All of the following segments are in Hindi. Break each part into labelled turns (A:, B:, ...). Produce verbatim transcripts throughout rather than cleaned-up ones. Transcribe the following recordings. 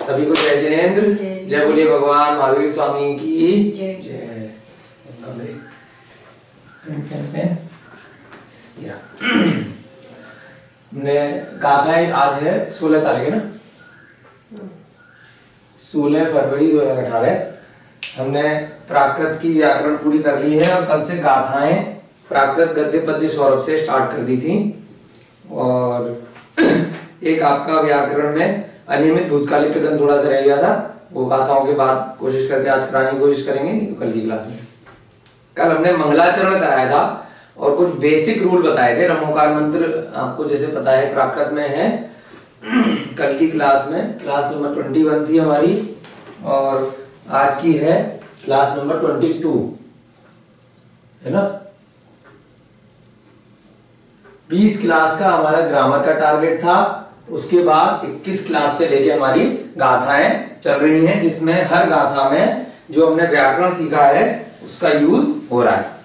A: सभी को जय जिनेंद्र, जय बोलिए भगवान महावीर स्वामी की जय। हमने कहा था आज है सोलह तारीख है ना, सोलह फरवरी दो हजार अठारह। हमने प्राकृत की व्याकरण पूरी कर ली है और कल से गाथाएं प्राकृत गद्य पद्य सौरभ से स्टार्ट कर दी थी। और एक आपका व्याकरण में अनियमित भूतकालिक कथन थोड़ा सा रह गया था, वो गाथाओं के बाद कोशिश करके आज कराने की कोशिश करेंगे, नहीं तो कल की क्लास में। कल हमने मंगलाचरण कराया था और कुछ बेसिक रूल बताए थे। नमोकार मंत्र आपको जैसे पता है प्राकृत में है। कल की क्लास में क्लास नंबर ट्वेंटी वन थी हमारी और आज की है क्लास नंबर ट्वेंटी टू, है ना। बीस क्लास का हमारा ग्रामर का टारगेट था। उसके बाद इक्कीस क्लास से लेके हमारी गाथाएं चल रही हैं, जिसमें हर गाथा में जो हमने व्याकरण सीखा है उसका यूज हो रहा है।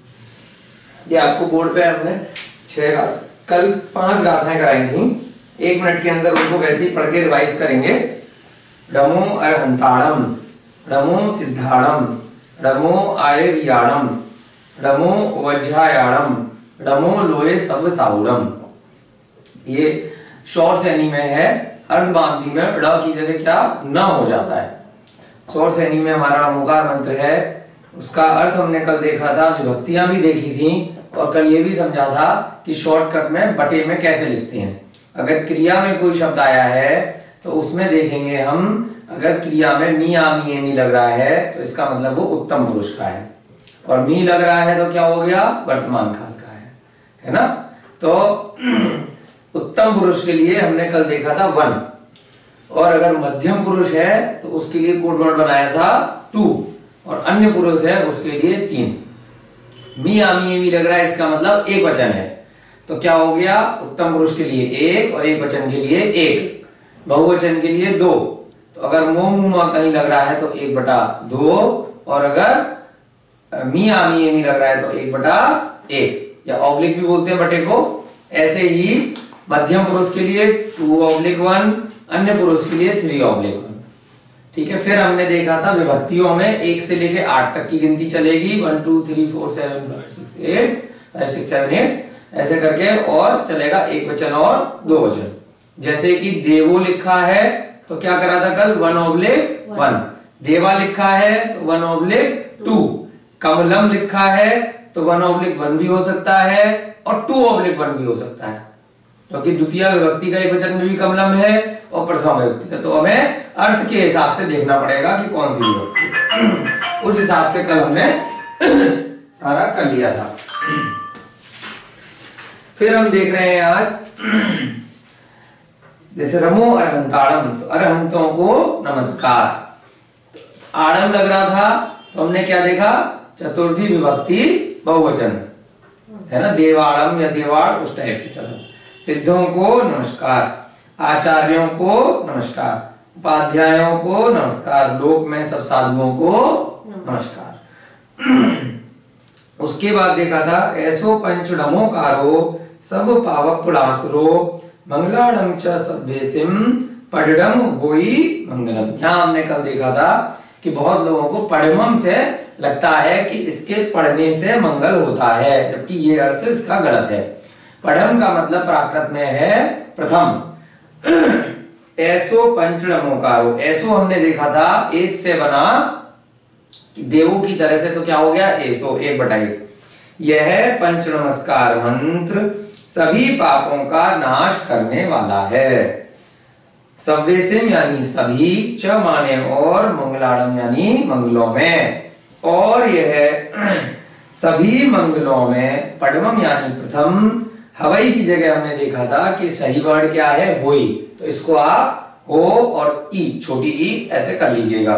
A: ये आपको बोर्ड पे हमने छह कल पांच गाथाएं कराई थी। एक मिनट के अंदर उनको वैसे ही पढ़ के रिवाइज करेंगे। रमो अरहंताणम, रमो सिद्धाणम, रमो आयरियाणम, रमो वज्रायाणम, रमो लोये सब साउडम। ये शौर सैनी में है, अर्धबांधी में ड़ की जगह क्या न हो जाता है। शौर सैनी में हमारा नमोकार मंत्र है, उसका अर्थ हमने कल देखा था, विभक्तियां भी देखी थी और कल ये भी समझा था कि शॉर्टकट में बटे में कैसे लिखते हैं। अगर क्रिया में कोई शब्द आया है तो उसमें देखेंगे हम, अगर क्रिया में मी आ मी मी लग रहा है तो इसका मतलब वो उत्तम पुरुष का है, और मी लग रहा है तो क्या हो गया, वर्तमान काल का है, है ना। तो उत्तम पुरुष के लिए हमने कल देखा था वन, और अगर मध्यम पुरुष है तो उसके लिए कोड वर्ड बनाया था टू, और अन्य पुरुष है उसके लिए तीन। मी आमी मी लग रहा है, इसका मतलब एक वचन है, तो क्या हो गया, उत्तम पुरुष के लिए एक और एक वचन के लिए एक, बहुवचन के लिए दो। तो अगर मो मुमा कहीं लग रहा है तो एक बटा दो, और अगर मी आमी मी लग रहा है तो एक बटा एक, या ऑब्लिक भी बोलते हैं बटे को। ऐसे ही मध्यम पुरुष के लिए टू ऑब्लिक वन, अन्य पुरुष के लिए थ्री ऑब्लिक वन। ठीक है। फिर हमने देखा था विभक्तियों में एक से लेके आठ तक की गिनती चलेगी, one two three four seven five six eight, five six seven eight ऐसे करके, और चलेगा एक वचन और दो वचन। जैसे कि देवो लिखा है तो क्या करा था कल, वन ऑब्लिक वन। देवा लिखा है तो वन ऑब्लिक टू। कमलम लिखा है तो वन ऑब्लिक वन भी हो सकता है और टू ऑब्लिक वन भी हो सकता है, क्योंकि तो द्वितीय विभक्ति का एक वचन में भी कमलम है और प्रथम विभक्ति का। तो हमें अर्थ के हिसाब से देखना पड़ेगा कि कौन सी विभक्ति, उस हिसाब से कल हमने सारा कर लिया था। फिर हम देख रहे हैं आज जैसे रमो अरहंताणम, तो अरहंतों को नमस्कार। आड़म लग रहा था तो हमने क्या देखा, चतुर्थी विभक्ति बहुवचन, है ना, देवाड़म या देवाड़ उस टाइप से चला। सिद्धों को नमस्कार, आचार्यों को नमस्कार, उपाध्यायों को नमस्कार, लोक में सब साधुओं को नमस्कार। उसके बाद देखा था ऐसो पंच नमोकारो सब पावक पुलासरो मंगलाणम च सभ्यसिम पडडम होई मंगलम। यहां हमने कल देखा था कि बहुत लोगों को पडमम से लगता है कि इसके पढ़ने से मंगल होता है, जबकि ये अर्थ इसका गलत है। पढ़म का मतलब प्राकृत में है प्रथम। ऐसो पंच नमोकारो, ऐसो हमने देखा था एक से बना देवों की तरह से, तो क्या हो गया, ऐसो एक बटा एक। यह पंच नमस्कार मंत्र सभी पापों का नाश करने वाला है। सव्यसिम यानी सभी, च माने और, मंगलाड़म यानी मंगलों में, और यह सभी मंगलों में, पडमम यानी प्रथम। हवाई की जगह हमने देखा था कि सही वर्ड क्या है, होई, तो इसको आप हो और ई, छोटी ई ऐसे कर लीजिएगा।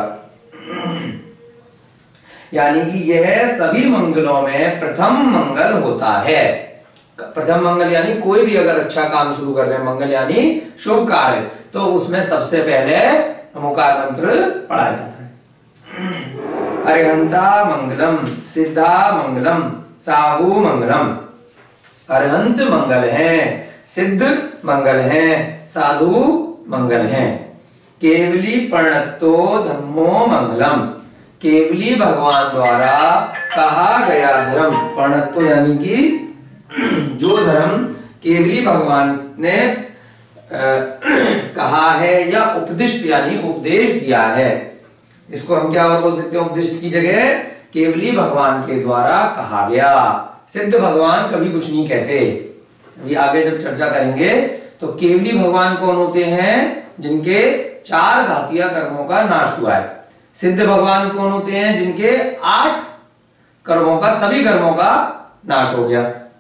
A: यानी कि यह सभी मंगलों में प्रथम मंगल होता है। प्रथम मंगल यानी कोई भी अगर अच्छा काम शुरू कर रहे हैं, मंगल यानी शुभ कार्य, तो उसमें सबसे पहले नमोकार मंत्र पढ़ा जाता है। अरहंता मंगलम, सिद्धा मंगलम, साहू मंगलम। अरहंत मंगल हैं, सिद्ध मंगल हैं, साधु मंगल हैं। केवली प्रणतो धम्मो मंगलम, केवली भगवान द्वारा कहा गया धर्म, प्रणतो यानी कि जो धर्म केवली भगवान ने आ, कहा है या उपदिष्ट यानी उपदेश दिया है, इसको हम क्या और बोल सकते हैं उपदिष्ट की जगह, केवली भगवान के द्वारा कहा गया। सिद्ध भगवान कभी कुछ नहीं कहते, अभी आगे जब चर्चा करेंगे तो केवली भगवान कौन होते हैं, जिनके चार घातीय कर्मों का नाश हुआ है। सिद्ध भगवान कौन होते हैं, जिनके आठ कर्मों का सभी कर्मों का नाश हो गया।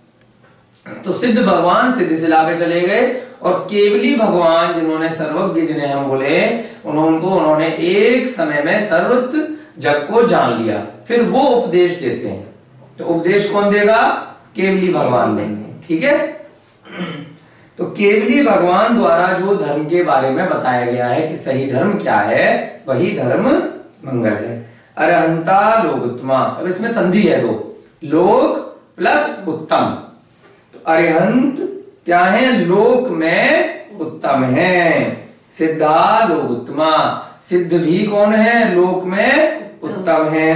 A: तो सिद्ध भगवान सिद्ध से लाके चले गए, और केवली भगवान जिन्होंने सर्वज्ञ जिन्हें हम बोले, उन्होंने उन्होंने एक समय में सर्वत्र जग को जान लिया, फिर वो उपदेश देते हैं। तो उपदेश कौन देगा, केवली भगवान देंगे। ठीक है, तो केवली भगवान द्वारा जो धर्म के बारे में बताया गया है कि सही धर्म क्या है, वही धर्म मंगल है। अरहंता लोकोत्तमा, अब इसमें संधि है दो, लोक प्लस उत्तम। तो अरहंत क्या है, लोक में उत्तम है। सिद्धा लोकोत्तमा, सिद्ध भी कौन है, लोक में उत्तम है।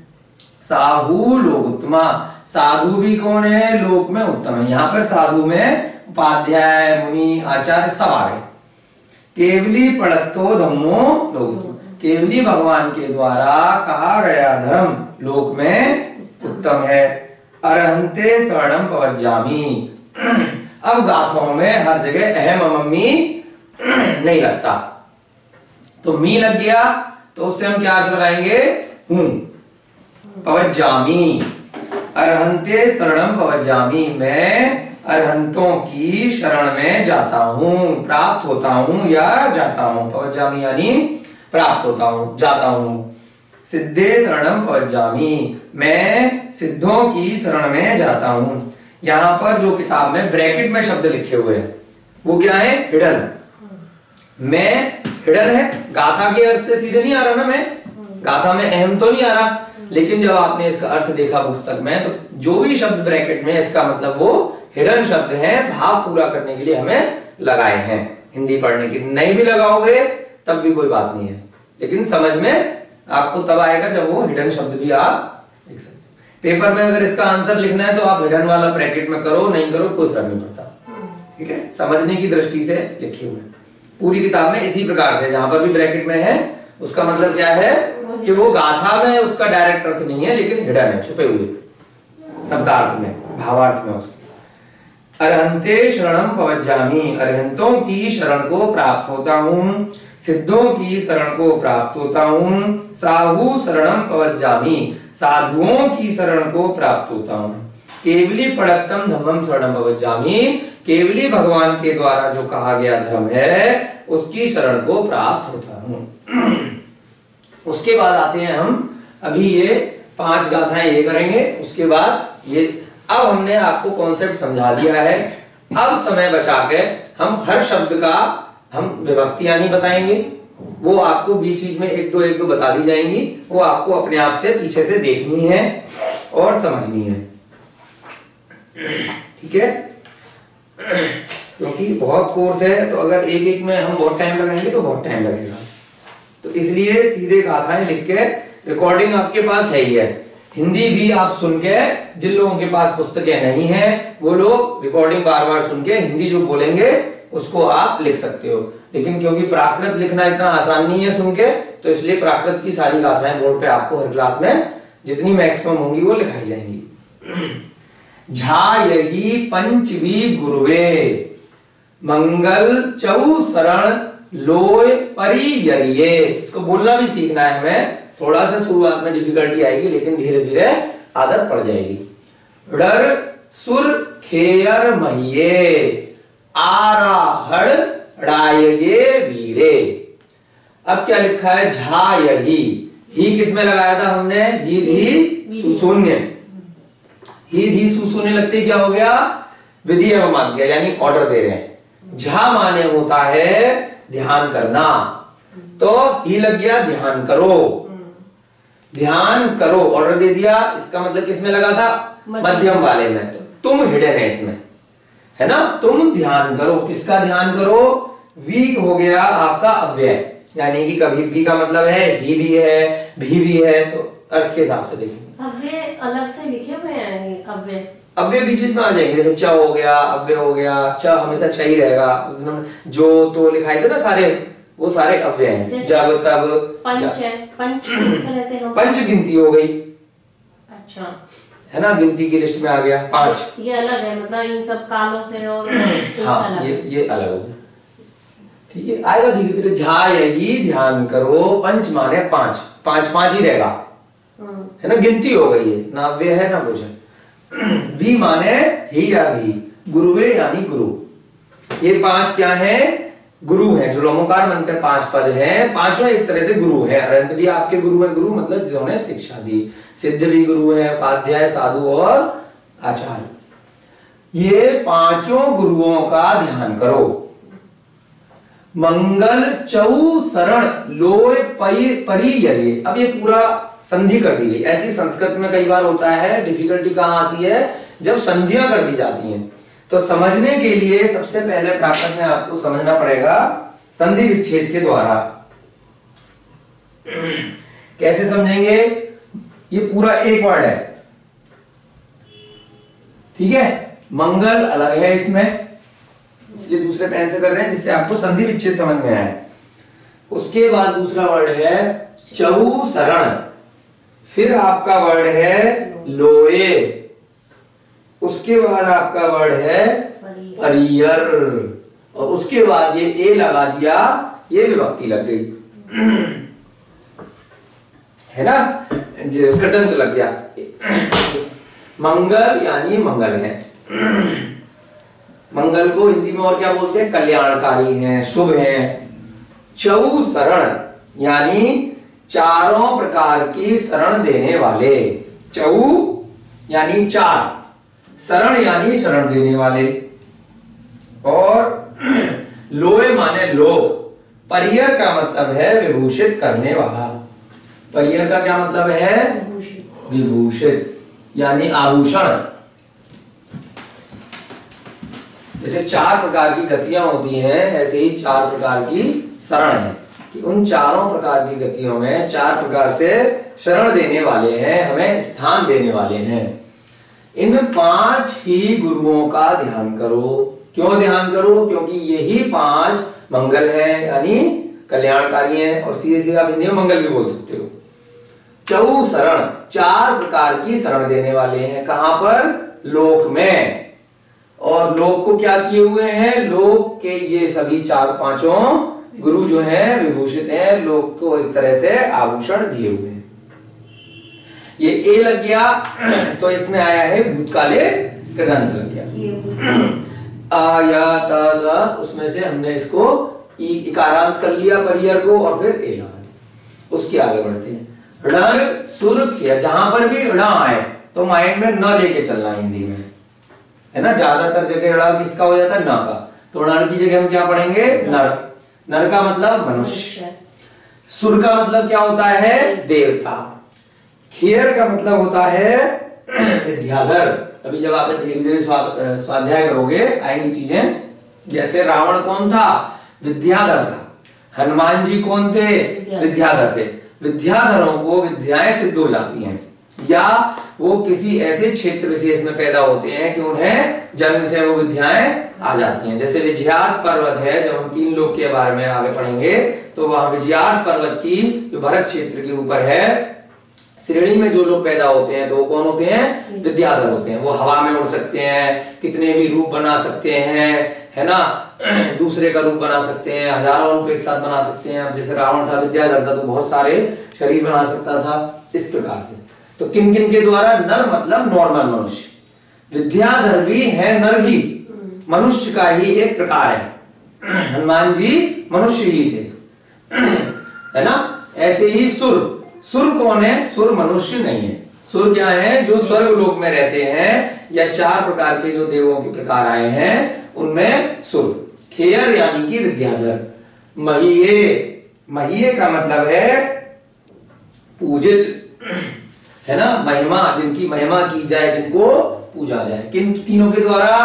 A: साहू लोकोत्तमा, साधु भी कौन है, लोक में उत्तम है। यहां पर साधु में उपाध्याय मुनि आचार्य सब आ गए। केवली प्रणतो धम्मो लोकोत्तमा, केवली भगवान के द्वारा कहा गया धर्म लोक में उत्तम है। अरहंते शरणम पवज्जामि, अब गाथाओं में हर जगह अहम अमम्मी नहीं लगता, तो मी लग गया तो उससे हम क्या अर्थ लगाएंगे, हूं। पवज्जामि, अरहंते शरणम पवज्जामि, मैं अरहंतों की शरण में जाता हूं, प्राप्त होता हूं या जाता हूं। पवज्जामि यानी प्राप्त होता हूं, जाता हूं। सिद्धे शरणम पवज्जामि, मैं सिद्धों की शरण में जाता हूं। यहां पर जो किताब में ब्रैकेट में शब्द लिखे हुए हैं वो क्या है, हिडन। मैं हिडन है, गाथा के अर्थ से सीधे नहीं आ रहा ना, मैं गाथा में अहम तो नहीं आ रहा, लेकिन जब आपने इसका अर्थ देखा पुस्तक में तो जो भी शब्द ब्रैकेट में, इसका मतलब वो हिडन शब्द है, भाव पूरा करने के लिए हमें लगाए हैं। हिंदी पढ़ने की नहीं भी लगाओगे तब भी कोई बात नहीं है, लेकिन समझ में आपको तब आएगा जब वो हिडन शब्द भी आप लिख सकते। पेपर में अगर इसका आंसर लिखना है तो आप हिडन वाला ब्रैकेट में करो, नहीं करो कोई फर्क नहीं पड़ता। ठीक है, समझने की दृष्टि से लिखे हुए पूरी किताब में इसी प्रकार से, जहां पर भी ब्रैकेट में है उसका मतलब क्या है कि वो गाथा में उसका डायरेक्ट अर्थ नहीं है, लेकिन हिडन है, छुपे हुए शब्दार्थ में, भावार्थ में उसके। अरहंते शरणम पवज्जामि, अरहंतों की शरण को प्राप्त होता हूं, सिद्धों की शरण को प्राप्त होता हूं। साहू शरणम पवज्जामि, साधुओं की शरण को प्राप्त होता हूं। केवली प्रणतम धम्मम शरणम पवज्जामि, केवली भगवान के द्वारा जो कहा गया धर्म है उसकी शरण को प्राप्त होता हूं। उसके बाद आते हैं हम, अभी ये पांच गाथाएं ये करेंगे, उसके बाद ये, अब हमने आपको कॉन्सेप्ट समझा दिया है। अब समय बचा के हम हर शब्द का हम विभक्तियां नहीं बताएंगे, वो आपको बीच बीच में एक दो एक दो बता दी जाएंगी, वो आपको अपने आप से पीछे से देखनी है और समझनी है। ठीक है, क्योंकि बहुत कोर्स है तो अगर एक एक में हम बहुत टाइम लगाएंगे तो बहुत टाइम लगेगा, तो इसलिए सीधे गाथाएं लिख के, रिकॉर्डिंग आपके पास है ही है, हिंदी भी आप सुन के, जिन लोगों के पास पुस्तकें नहीं है वो लोग रिकॉर्डिंग बार बार सुन के हिंदी जो बोलेंगे उसको आप लिख सकते हो। लेकिन क्योंकि प्राकृत लिखना इतना आसान नहीं है सुन के, तो इसलिए प्राकृत की सारी गाथाएं बोर्ड पे आपको हर क्लास में जितनी मैक्सिमम होंगी वो लिखाई जाएंगी। झा यही पंचवी गुरुवे, मंगल चौ शरण लोय परियरिये। इसको बोलना भी सीखना है हमें, थोड़ा सा शुरुआत में डिफिकल्टी आएगी लेकिन धीरे धीरे आदत पड़ जाएगी। डर सुर खेयर महिये, आराहड़ रायगे वीरे। अब क्या लिखा है, झा यही, ही किस में लगाया था हमने, ही धी सुशून्य, ही धी सुशून्य लगते क्या हो गया, विधि एवं आज्ञा यानी ऑर्डर दे रहे हैं। झा माने होता है ध्यान करना, तो ही लग गया ध्यान करो, ध्यान करो ऑर्डर दे दिया, इसका मतलब किसमें लगा था, मध्यम वाले में, तो तुम हिडन है इसमें, है ना, तुम ध्यान करो, किसका ध्यान करो, वीक हो गया आपका अव्यय, यानी कि कभी भी का मतलब है ही भी है, भी भी है, तो अर्थ के हिसाब से लिखेंगे।
B: अव्यय अलग से लिखे हुए हैं, अव्यय
A: अव्यय बीच में आ जाएंगे, जैसे च हो गया, अव्यय हो गया, च हमेशा छ ही रहेगा, जो तो लिखाए थे ना सारे, वो सारे अव्यय हैं। जब तब
B: पंच है, पंच किस तरह से हम
A: पंच गिनती हो गई,
B: अच्छा
A: है ना, गिनती की लिस्ट में आ गया पांच।
B: ये अलग है, मतलब इन सब कालों से और
A: हाँ ये ये अलग हो गया, ठीक है, आएगा धीरे धीरे। झा यही ध्यान करो, पंच माने पांच, पांच पांच ही रहेगा, है ना, गिनती हो गई है, ना अव्यय है ना कुछ है। वी माने ही या भी, गुरुवे यानी गुरु, ये पांच क्या है, गुरु है, जो लोमोकार मन पे पांच पद हैं, पांचों एक तरह से गुरु है। अरंत भी आपके गुरु है, गुरु मतलब जिन्होंने शिक्षा दी, सिद्ध भी गुरु है, उपाध्याय, साधु और आचार्य। ये पांचों गुरुओं का ध्यान करो। मंगल चौ शरण लोय परियर्ये, अब ये पूरा संधि कर दी गई। ऐसी संस्कृत में कई बार होता है, डिफिकल्टी कहां आती है, जब संधियां कर दी जाती हैं। तो समझने के लिए सबसे पहले प्राकृत में आपको समझना पड़ेगा संधि विच्छेद के द्वारा। कैसे समझेंगे, ये पूरा एक वर्ड है, ठीक है, मंगल अलग है इसमें, इसलिए दूसरे पेन से कर रहे हैं जिससे आपको संधि विच्छेद समझ में आए। उसके बाद दूसरा वर्ड है चौ शरण, फिर आपका वर्ड है लोये, उसके बाद आपका वर्ड है परियर, और उसके बाद ये ए लगा दिया, ये विभक्ति लग गई, है ना, कृदंत लग गया। मंगल यानी मंगल है, मंगल को हिंदी में और क्या बोलते हैं, कल्याणकारी हैं, शुभ हैं। चौ शरण यानी चारों प्रकार की शरण देने वाले, चौ यानी चार, शरण यानी शरण देने वाले, और लोय माने लोक, परियर का मतलब है विभूषित करने वाला, परियर का क्या मतलब है, विभूषित यानी आभूषण। जैसे चार प्रकार की गतियां होती हैं, ऐसे ही चार प्रकार की शरण है, कि उन चारों प्रकार की गतियों में चार प्रकार से शरण देने वाले हैं, हमें स्थान देने वाले हैं। इन पांच ही गुरुओं का ध्यान करो। क्यों ध्यान करो, क्योंकि यही पांच मंगल है, यानी कल्याणकारी है, और सीधे सीधे आप हिंदी में मंगल भी बोल सकते हो। चौ शरण, चार प्रकार की शरण देने वाले हैं, कहां पर, लोक में, और लोक को क्या किए हुए हैं, लोक के ये सभी चार पांचों गुरु जो हैं विभूषित हैं, लोक को एक तरह से आभूषण दिए हुए हैं। ये ए लग गया तो इसमें आया है भूतकाले कृदंत लग गया, आ या ता दा, उसमें से हमने इसको इकारांत कर लिया परियर को, और फिर ए लगा दिया। उसके आगे बढ़ते हैं, ऋण सुर खिया, जहां पर भी ऋण आए तो माइंड में न लेके चलना हिंदी में, है ना, ज्यादातर जगह ऋण किसका हो जाता है, न का, तो ऋण की जगह हम क्या पढ़ेंगे, नर, नर का मतलब मनुष्य, सुर का मतलब क्या होता है, देवता, खियर का मतलब होता है विद्याधर। अभी जब आप धीरे धीरे स्वाध्याय करोगे आएंगी चीजें, जैसे रावण कौन था, विद्याधर था, हनुमान जी कौन थे, विद्याधर थे। विद्याधरों को विद्याएं सिद्ध हो जाती हैं, या वो किसी ऐसे क्षेत्र विशेष में पैदा होते हैं कि उन्हें जन्म से वो विद्याएं आ जाती हैं। जैसे विजयार्थ पर्वत है, जब हम तीन लोग के बारे में आगे पढ़ेंगे तो वहां विजयार्थ पर्वत की जो भरत क्षेत्र के ऊपर है, श्रेणी में जो लोग पैदा होते हैं तो वो कौन होते हैं, विद्याधर होते हैं। वो हवा में उड़ सकते हैं, कितने भी रूप बना सकते हैं, है ना, दूसरे का रूप बना सकते हैं, हजारों रूप एक साथ बना सकते हैं। अब जैसे रावण था, विद्याधर था, तो बहुत सारे शरीर बना सकता था, इस प्रकार से। तो किन किन के द्वारा, नर मतलब नॉर्मल मनुष्य, विद्याधर भी है नर ही, मनुष्य का ही एक प्रकार है, हनुमान जी मनुष्य ही थे, है ना। ऐसे ही सुर, सुर कौन है, सुर मनुष्य नहीं है, सुर क्या है, जो स्वर्ग लोक में रहते हैं, या चार प्रकार के जो देवों के प्रकार आए हैं उनमें सुर। खेयर यानी कि विद्याधर। महिये, महिये का मतलब है पूजित, है ना, महिमा, जिनकी महिमा की जाए, जिनको पूजा जाए। किन तीनों के द्वारा,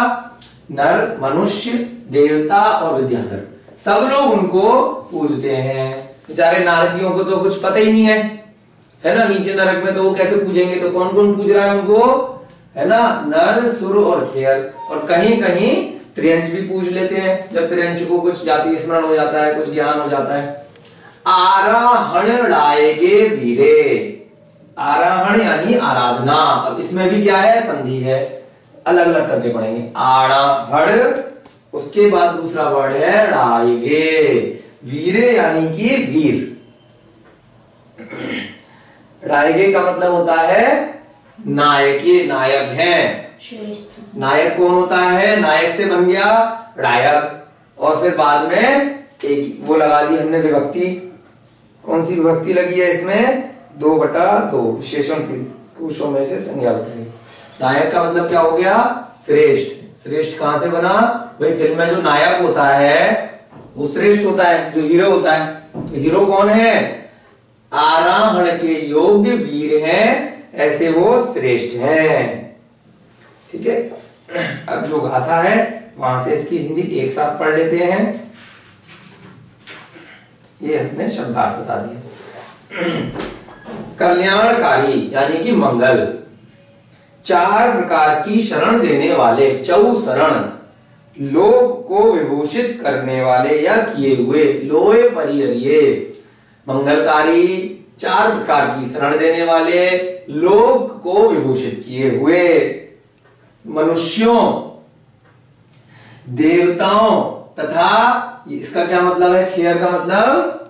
A: नर, मनुष्य, देवता और विद्याधर, सब लोग उनको पूजते हैं। बेचारे नारकियों को तो कुछ पता ही नहीं है, है ना। नीचे नरक में तो वो कैसे पूजेंगे, तो कौन कौन पूज रहा है उनको, है ना, नर, सुर और खेर। और कहीं कहीं त्रियंच भी पूज लेते हैं, जब त्रियंच को कुछ जाति स्मरण हो जाता है, कुछ ज्ञान हो जाता है। आराहण लाएगे वीरे, आराहण यानी आराधना। अब इसमें भी क्या है, संधि है, अलग अलग करके पढ़ेंगे। आराहण, उसके बाद दूसरा वर्ड है रायगे, वीरे यानी कि वीर। रायगे का मतलब होता है नायक, ये नायक है।
B: श्रेष्ठ
A: नायक कौन होता है, नायक से बन गया रायक। और फिर बाद में एक वो लगा दी हमने विभक्ति, कौन सी विभक्ति लगी है इसमें, दो बटा दो, विशेषण की कुशों में से संज्ञा बताई। नायक का मतलब क्या हो गया, श्रेष्ठ। श्रेष्ठ कहां से बना, भाई फिल्म में जो नायक होता है वो श्रेष्ठ होता है, जो हीरो होता है। तो हीरो कौन है, आराहण के योग्य वीर हैं, ऐसे वो श्रेष्ठ हैं। ठीक है, अब जो गाथा है वहां से इसकी हिंदी एक साथ पढ़ लेते हैं। ये हमने शब्दार्थ बता दिया। कल्याणकारी यानी कि मंगल, चार प्रकार की शरण देने वाले, चौ शरण, लोक को विभूषित करने वाले या किए हुए, लोए परिहरिये। मंगलकारी, चार प्रकार की शरण देने वाले, लोक को विभूषित किए हुए, मनुष्यों, देवताओं तथा, इसका क्या मतलब है, खेर का मतलब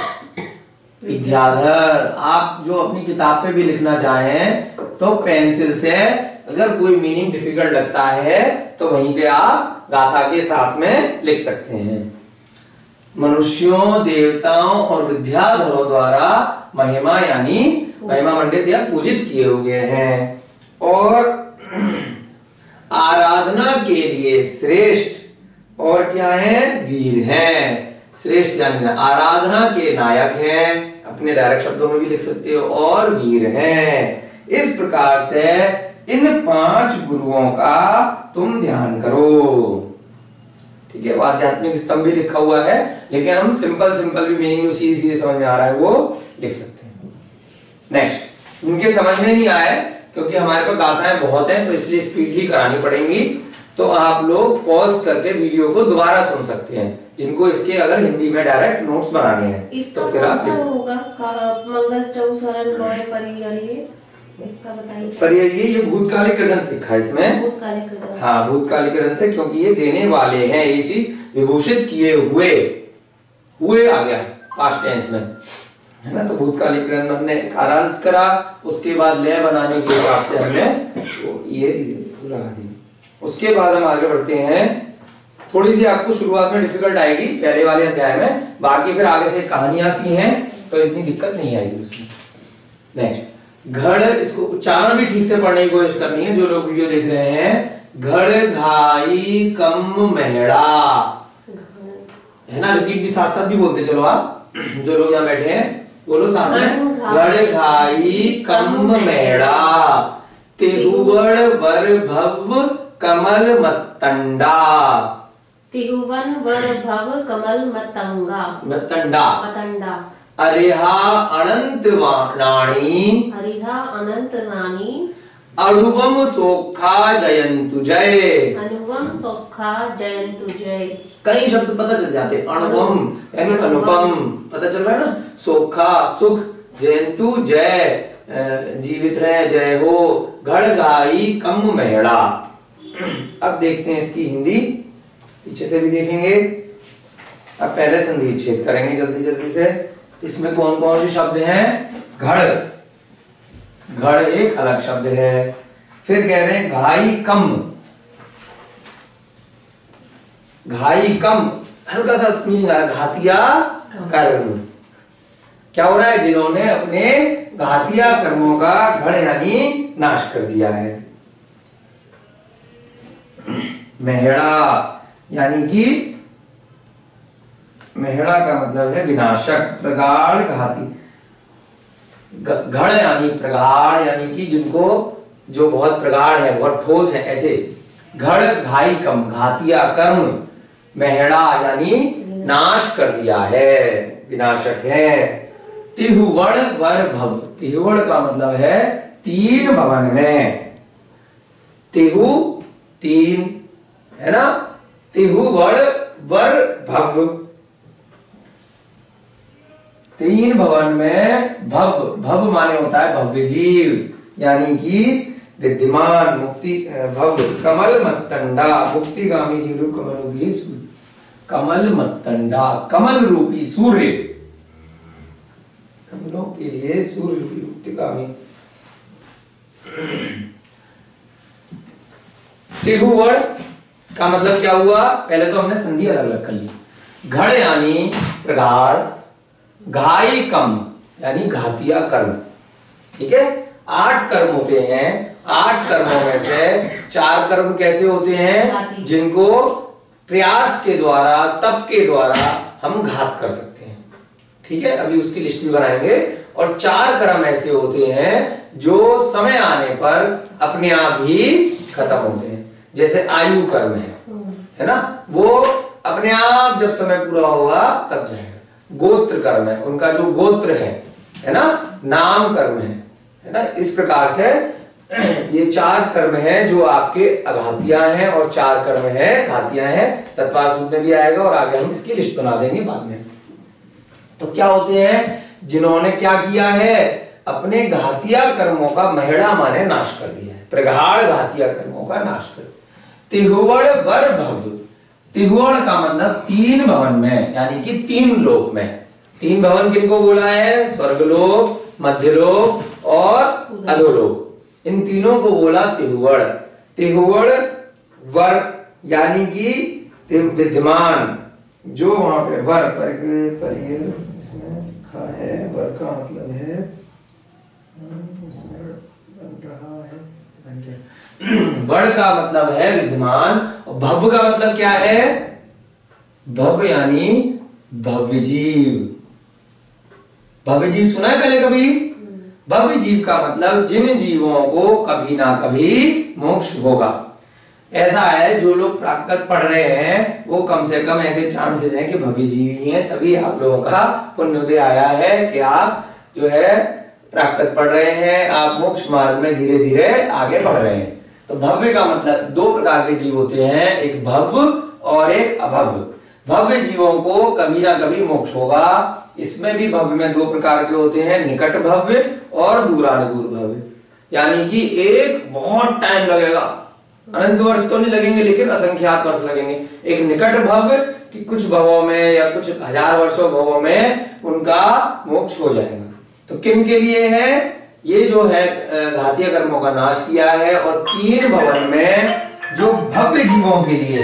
A: विद्याधर। आप जो अपनी किताब पे भी लिखना चाहें तो पेंसिल से, अगर कोई मीनिंग डिफिकल्ट लगता है तो वहीं पे आप गाथा के साथ में लिख सकते हैं। मनुष्यों, देवताओं और विद्याधरों द्वारा महिमा यानी महिमा मंडित या पूजित किए हुए हैं, और आराधना के लिए श्रेष्ठ और क्या है, वीर हैं। श्रेष्ठ यानी आराधना के नायक हैं, अपने डायरेक्ट शब्दों में भी लिख सकते हो, और वीर हैं। इस प्रकार से इन पांच गुरुओं का तुम ध्यान करो। ठीक है, वो आध्यात्मिक स्तंभ भी लिखा हुआ है, लेकिन हम सिंपल सिंपल भी मीनिंग जो सीधे सीधे समझ में आ रहा है वो लिख सकते हैं। नेक्स्ट, उनके समझ में नहीं आया क्योंकि हमारे पास गाथाएं बहुत हैं, तो इसलिए स्पीडली करानी पड़ेंगी। तो आप लोग पॉज करके वीडियो को दोबारा सुन सकते हैं, जिनको इसके अगर हिंदी में डायरेक्ट नोट्स बनाने हैं।
B: तो फिर आप होगा मंगल चौ शरण लोए परिहरिये, इसका बताइए।
A: परिहरिये ये भूतकालिक कृदंत लिखा है इसमें,
B: भूतकालिक कृदंत,
A: हाँ भूतकालिक कृदंत है, क्योंकि ये देने वाले हैं, ये चीज विभूषित किए हुए, हुए आ गया पास्ट टेंस में, है ना। तो भूतकालिक कृदंत हमने कारांत करा, उसके बाद लय बनाने के हिसाब से हमने वो ये लगा दी। उसके बाद हम आगे बढ़ते हैं। थोड़ी सी आपको शुरुआत में डिफिकल्ट आएगी पहले वाले अध्याय में, बाकी फिर आगे से कहानियां सी हैं तो इतनी दिक्कत नहीं आएगी उसमें। नेक्स्ट, घड़, इसको उच्चारण भी ठीक से पढ़ने की कोशिश करनी है जो लोग वीडियो देख रहे हैं। घड़ घाई कम मेहड़ा, है ना, रिपीट भी साथ साथ भी बोलते चलो आप, जो लोग यहाँ बैठे हैं बोलो साथ में। घड़ घाई कम मेहड़ा, तिहुवड़ वर भव कमल मतंडा,
B: तिहुवन वर भव कमल मतंगा,
A: मतंडा,
B: मतंडा,
A: अरिहा अनंत वाणी,
B: हरिहा अनंत रानी,
A: अणुवम सोखा जयंतु जय,
B: अनुवम सोखा जयंतु जय।
A: कई शब्द पता चल जाते, अणुवम यानी अनुपम, पता चल रहा है ना, सोखा सुख, जयंतु जय जीवित रहे, जय हो, घड़ घाई कम मेहड़ा। अब देखते हैं इसकी हिंदी, पीछे से भी देखेंगे। अब पहले संधि विच्छेद करेंगे जल्दी जल्दी से। इसमें कौन कौन से शब्द हैं, घड़, घड़ एक अलग शब्द है। फिर कह रहे हैं घाई कम, घाई कम हल्का सा मीनिंग आ रहा है, घातिया कर्म। क्या हो रहा है, जिन्होंने अपने घातिया कर्मों का घड़ यानी नाश कर दिया है। मेहड़ा यानी कि, मेहड़ा का मतलब है विनाशक, प्रगाढ़ घाती, घड़ यानी प्रगाढ़ यानी कि जिनको, जो बहुत प्रगाढ़ है, बहुत ठोस है, ऐसे। घड़ घाई कम, घातिया कर्म, मेहड़ा यानी नाश कर दिया है। विनाशक है। तिहुवड़ वर भव, तिहुवड़ का मतलब है तीन भवन में, तिहु तीन है ना, तिहुवड़ वर भव, तीन भवन में भव, भव माने होता है भव्य जीव, यानी कि विद्यमान मुक्ति भव। कमल मत्तंडा, मुक्तिगामी जीव कमल रूपी सूर्य, कमल मत्तंडा कमल रूपी सूर्य, कमलों के लिए सूर्य रूपी मुक्तिगामी। तिहुवड़ का मतलब क्या हुआ, पहले तो हमने संधि अलग अलग कर ली। घड़ यानी प्रगाढ़, घाई कम यानी घातिया कर्म, ठीक है। आठ कर्म होते हैं, आठ कर्मों में से चार कर्म कैसे होते हैं, जिनको प्रयास के द्वारा तप के द्वारा हम घात कर सकते हैं, ठीक है। अभी उसकी लिस्ट भी बनाएंगे। और चार कर्म ऐसे होते हैं जो समय आने पर अपने आप ही खत्म होते हैं, जैसे आयु कर्म है, है ना, वो अपने आप जब समय पूरा होगा तब जाएगा। गोत्र कर्म है, उनका जो गोत्र है, है ना, नाम कर्म है, है ना। इस प्रकार से ये चार कर्म है जो आपके अघातियां हैं और चार कर्म है घातियां हैं। तत्वार सूत्र में भी आएगा और आगे हम इसकी लिस्ट बना देंगे बाद में। तो क्या होते हैं, जिन्होंने क्या किया है, अपने घातिया कर्मों का महिड़ा माने नाश कर दिया है, प्रगाढ़ घातिया कर्मों का नाश कर। तिहुवड़ वर भव, तिहुवड़ का मतलब तीन भवन में, यानी कि तीन लोक में। तीन भवन किनको बोला है, स्वर्गलोक, मध्यलोक और अधोलोक, इन तीनों को बोला तिहुवड़। तिहुवड़ वर यानी कि विद्यमान, जो वहां पे वर पर, पर इसमें लिखा है, वर का मतलब है इसमें बन रहा है, वर का मतलब है विद्यमान, और भव का मतलब क्या है, भव यानी भव्य जीव। भव्य जीव सुना है पहले कभी? भव्य जीव का मतलब जिन जीवों को कभी ना कभी मोक्ष होगा। ऐसा है, जो लोग प्राकृत पढ़ रहे हैं वो कम से कम ऐसे चांसेस हैं कि भव्य जीव ही हैं, तभी आप लोगों का पुण्योदय आया है कि आप जो है प्राकृत पढ़ रहे हैं, आप मोक्ष मार्ग में धीरे धीरे आगे बढ़ रहे हैं। तो भव्य का मतलब दो प्रकार के जीव होते हैं, एक भव्य और एक अभव्य। भव्य जीवों को कभी ना कभी मोक्ष होगा। इसमें भी भव्य में दो प्रकार के होते हैं, निकट भव्य और दूरानुदूर भव्य, यानी कि एक बहुत टाइम लगेगा, अनंत वर्ष तो नहीं लगेंगे लेकिन असंख्यात वर्ष लगेंगे। एक निकट भव्य कि कुछ भवों में या कुछ हजार वर्षों भवों में उनका मोक्ष हो जाएगा। तो किन के लिए है ये, जो है घातीय कर्मों का नाश किया है। और तीन भवन में जो भव्य जीवों के लिए,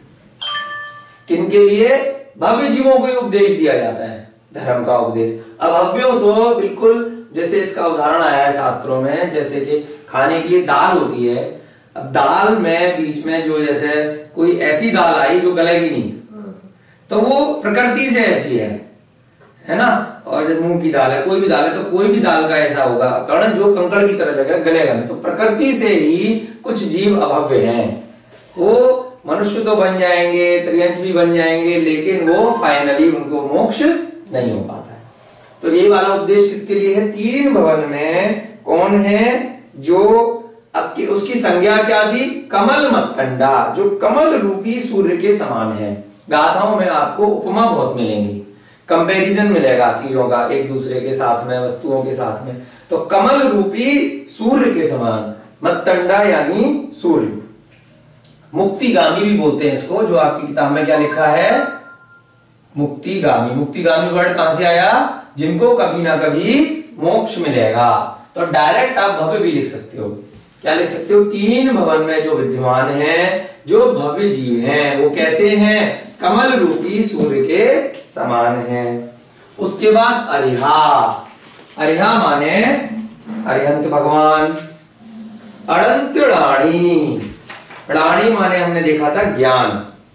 A: किन के लिए, भव्य जीवों को उपदेश दिया जाता है, धर्म का उपदेश। अभव्यों तो बिल्कुल, जैसे इसका उदाहरण आया है शास्त्रों में, जैसे कि खाने के लिए दाल होती है। अब दाल में बीच में जो जैसे कोई ऐसी दाल आई जो गलेगी नहीं, तो वो प्रकृति से ऐसी है, है ना। और जब मूंग की दाल है, कोई भी दाल है, तो कोई भी दाल का ऐसा होगा कारण जो कंकड़ की तरह लगेगा, गलेगा नहीं। तो प्रकृति से ही कुछ जीव अभव्य हैं, वो मनुष्य तो बन जाएंगे, त्रियंश भी बन जाएंगे, लेकिन वो फाइनली उनको मोक्ष नहीं हो पाता है। तो ये वाला उपदेश किसके लिए है, तीन भवन में कौन है, जो अब की उसकी संज्ञा क्या दी, कमल मत्तंडा, जो कमल रूपी सूर्य के समान है। गाथाओं में आपको उपमा बहुत मिलेंगी, कंपैरिजन मिलेगा चीजों का एक दूसरे के साथ में, वस्तुओं के साथ में। तो कमल रूपी सूर्य के समान, मत्तंडा यानी सूर्य। मुक्तिगामी भी बोलते हैं इसको, जो आपकी किताब में क्या लिखा है, मुक्तिगामी। मुक्तिगामी वर्ड कहां से आया, जिनको कभी ना कभी मोक्ष मिलेगा। तो डायरेक्ट आप भव्य भी लिख सकते हो। क्या लिख सकते हो, तीन भवन में जो विद्यमान है, जो भव्य जीव हैं, वो कैसे हैं, कमल रूपी सूर्य के समान हैं। उसके बाद अरिहा, अरिहा माने अरिहंत भगवान। अनंत राणी, राणी माने हमने देखा था ज्ञान,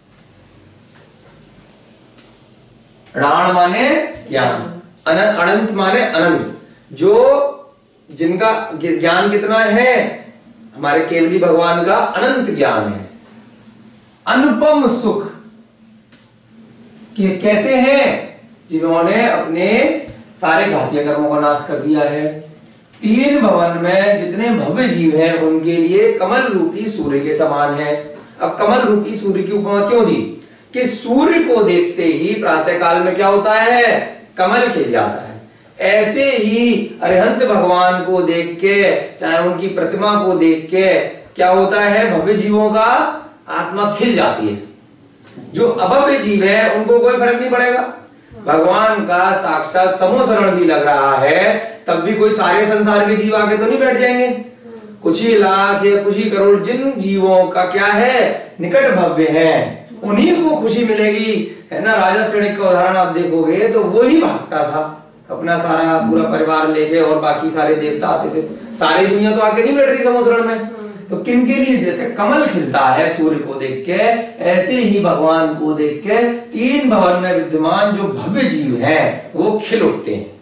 A: राण माने ज्ञान, अनंत माने अनंत, जो जिनका ज्ञान कितना है, हमारे केवली भगवान का अनंत ज्ञान है। अनुपम सुख, कि कैसे हैं, जिन्होंने अपने सारे घातीय कर्मों का नाश कर दिया है। तीन भवन में जितने भव्य जीव हैं उनके लिए कमल रूपी सूर्य के समान है। अब कमल रूपी सूर्य की उपमा क्यों दी? कि सूर्य को देखते ही प्रातः काल में क्या होता है? कमल खिल जाता है। ऐसे ही अरिहंत भगवान को देख के, चाहे उनकी प्रतिमा को देख के क्या होता है? भव्य जीवों का आत्मा खिल जाती है। जो अभव्य जीव है उनको कोई फर्क नहीं पड़ेगा। भगवान का साक्षात समोसरण भी लग रहा है, तब भी कोई सारे संसार के जीव आके तो नहीं बैठ जाएंगे। कुछ ही लाख या कुछ ही करोड़ जिन जीवों का क्या है? निकट भव्य है, उन्हीं को खुशी मिलेगी, है ना। राजा श्रेणी का उदाहरण आप देखोगे तो वो ही भागता था अपना सारा पूरा परिवार लेके, और बाकी सारे देवता आते थे। सारी दुनिया तो आके नहीं बैठ रही समोसरण में। तो किनके लिए? जैसे कमल खिलता है सूर्य को देख के, ऐसे ही भगवान को देख के तीन भवन में विद्यमान जो भव्य जीव हैं वो खिल उठते हैं।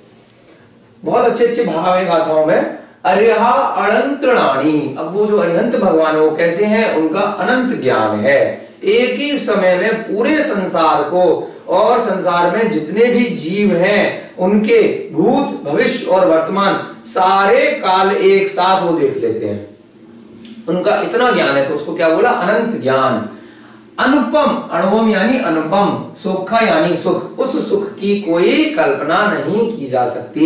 A: बहुत अच्छे अच्छे भाव है गाथाओं में। अरिहा अनंतराणी, अब वो जो अरिहंत भगवान है वो कैसे हैं? उनका अनंत ज्ञान है। एक ही समय में पूरे संसार को और संसार में जितने भी जीव हैं उनके भूत भविष्य और वर्तमान सारे काल एक साथ वो देख लेते हैं। उनका इतना ज्ञान है, तो उसको क्या बोला? अनंत ज्ञान। अनुपम, अनुपम यानी अनुपम, सुख यानी सुख, उस सुख की कोई कल्पना नहीं की जा सकती।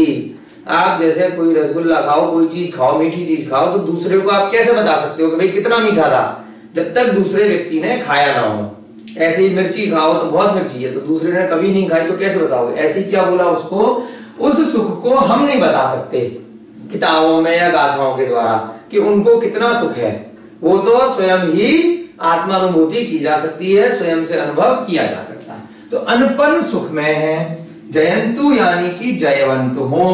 A: आप जैसे कोई रसगुल्ला खाओ, कोई चीज खाओ, मीठी चीज खाओ, तो दूसरे को आप कैसे बता सकते हो कि भाई कितना मीठा था? जब तक दूसरे व्यक्ति ने खाया ना हो। ऐसे ही मिर्ची खाओ तो बहुत मिर्ची है, तो दूसरे ने कभी नहीं खाई तो कैसे बताओगे? ऐसे ही क्या बोला उसको? उस सुख को हम नहीं बता सकते किताबों में या गाथाओं के द्वारा कि उनको कितना सुख है। वो तो स्वयं ही आत्मानुभूति की जा सकती है, स्वयं से अनुभव किया जा सकता है। तो अनपन सुख में है। जयंतु यानी कि जयवंत हो।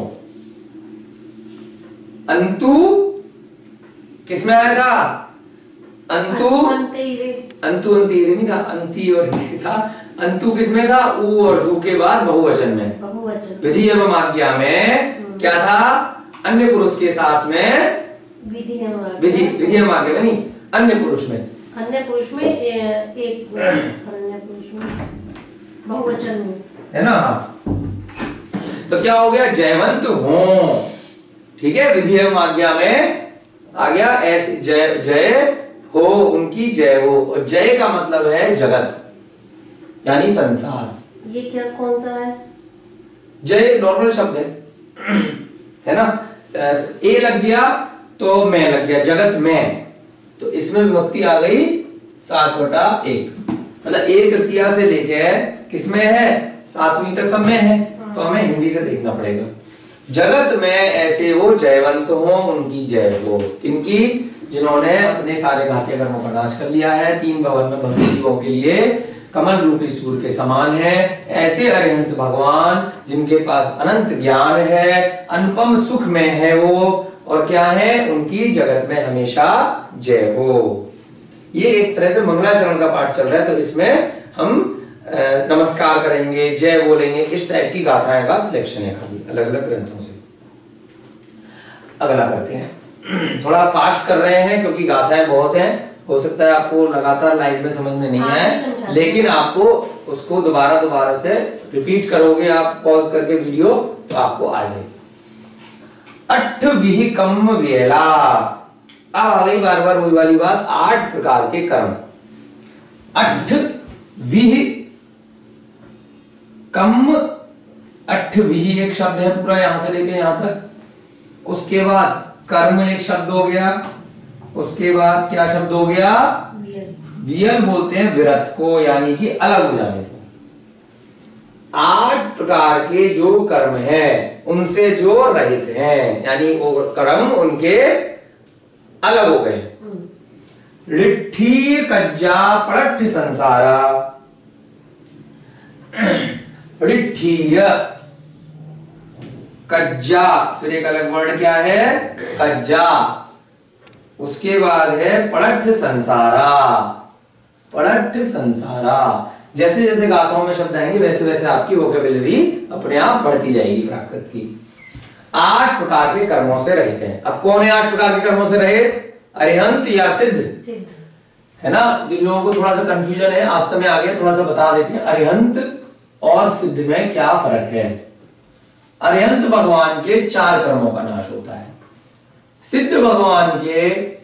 A: अंतु किसमें आया था? अंतु अंतु अंतीरे नहीं था, अंती और ही था। अंतु किसमें था? उ और दु के बाद बहुवचन में,
B: बहुवचन।
A: विधि एवं आज्ञा में क्या था? अन्य पुरुष के साथ में
B: विधि एवं
A: विधि विधि एवं आज्ञा में नहीं, अन्य पुरुष में,
B: अन्य पुरुष में एक, अन्य पुरुष में बहुवचन में, है
A: ना। तो क्या हो गया? जयवंत हो। ठीक है, विधि एवं आज्ञा में आ गया। ऐसे जय जय हो, उनकी जय हो। और जय का मतलब है जगत यानी संसार।
B: ये क्या कौन सा है?
A: जय नॉर्मल शब्द है, है ना। ए लग गया तो मैं लग गया, जगत में, तो इसमें विभक्ति आ गई सात बटा एक, मतलब एक तृतीया से लेके किसमें है? सातवीं तक सब में है। तो हमें हिंदी से देखना पड़ेगा। जगत में ऐसे वो जयवंत हो, उनकी जय हो। किनकी? जिन्होंने अपने सारे घातीय कर्मों का नाश कर लिया है। तीन भवन में भक्ति जीवों के लिए कमल रूपी सूर्य के समान है। ऐसे अरिहंत भगवान जिनके पास अनंत ज्ञान है, अनुपम सुख में है वो, और क्या है? उनकी जगत में हमेशा जय हो। ये एक तरह से मंगलाचरण का पाठ चल रहा है, तो इसमें हम नमस्कार करेंगे, जय बोलेंगे, इस टाइप की गाथाएं का सिलेक्शन है खाली अलग अलग ग्रंथों से। अगला करते हैं। थोड़ा फास्ट कर रहे हैं क्योंकि गाथाएं बहुत हैं। हो सकता है आपको लगातार लाइव में समझ में नहीं आए, लेकिन आपको उसको दोबारा दोबारा से रिपीट करोगे आप पॉज करके वीडियो, तो आपको आ जाएगी। अठ विहि कम वेला। आ गई बार बार वही वाली बात, आठ प्रकार के कर्म। अठ विहि कम, अठ विहि एक शब्द है पूरा यहां से लेके यहां तक। उसके बाद कर्म एक शब्द हो गया। उसके बाद क्या शब्द हो गया? वियल बोलते हैं विरत को, यानी कि अलग हो जाने को। आठ प्रकार के जो कर्म हैं उनसे जो रहित हैं, यानी वो कर्म उनके अलग हो गए। रिट्ठी कज्जा पड़ठ संसारा। रिट्ठीय कज्जा, फिर एक अलग वर्ड क्या है? कज्जा। उसके बाद है पड़ठ संसारा। पड़ठ संसारा। जैसे जैसे गाथाओं में शब्द आएंगे वैसे वैसे आपकी वोकैबुलरी अपने आप बढ़ती जाएगी प्राकृत की। आठ प्रकार के कर्मों से रहित हैं। अब कौन है आठ प्रकार के कर्मों से रहित? अरिहंत या सिद्ध? सिद्ध, है ना। जिन लोगों को थोड़ा सा कंफ्यूजन है, आज समय आ गया, थोड़ा सा बता देते हैं। अरिहंत और सिद्ध में क्या फर्क है? अरिहंत भगवान के चार कर्मों का नाश होता है, सिद्ध भगवान के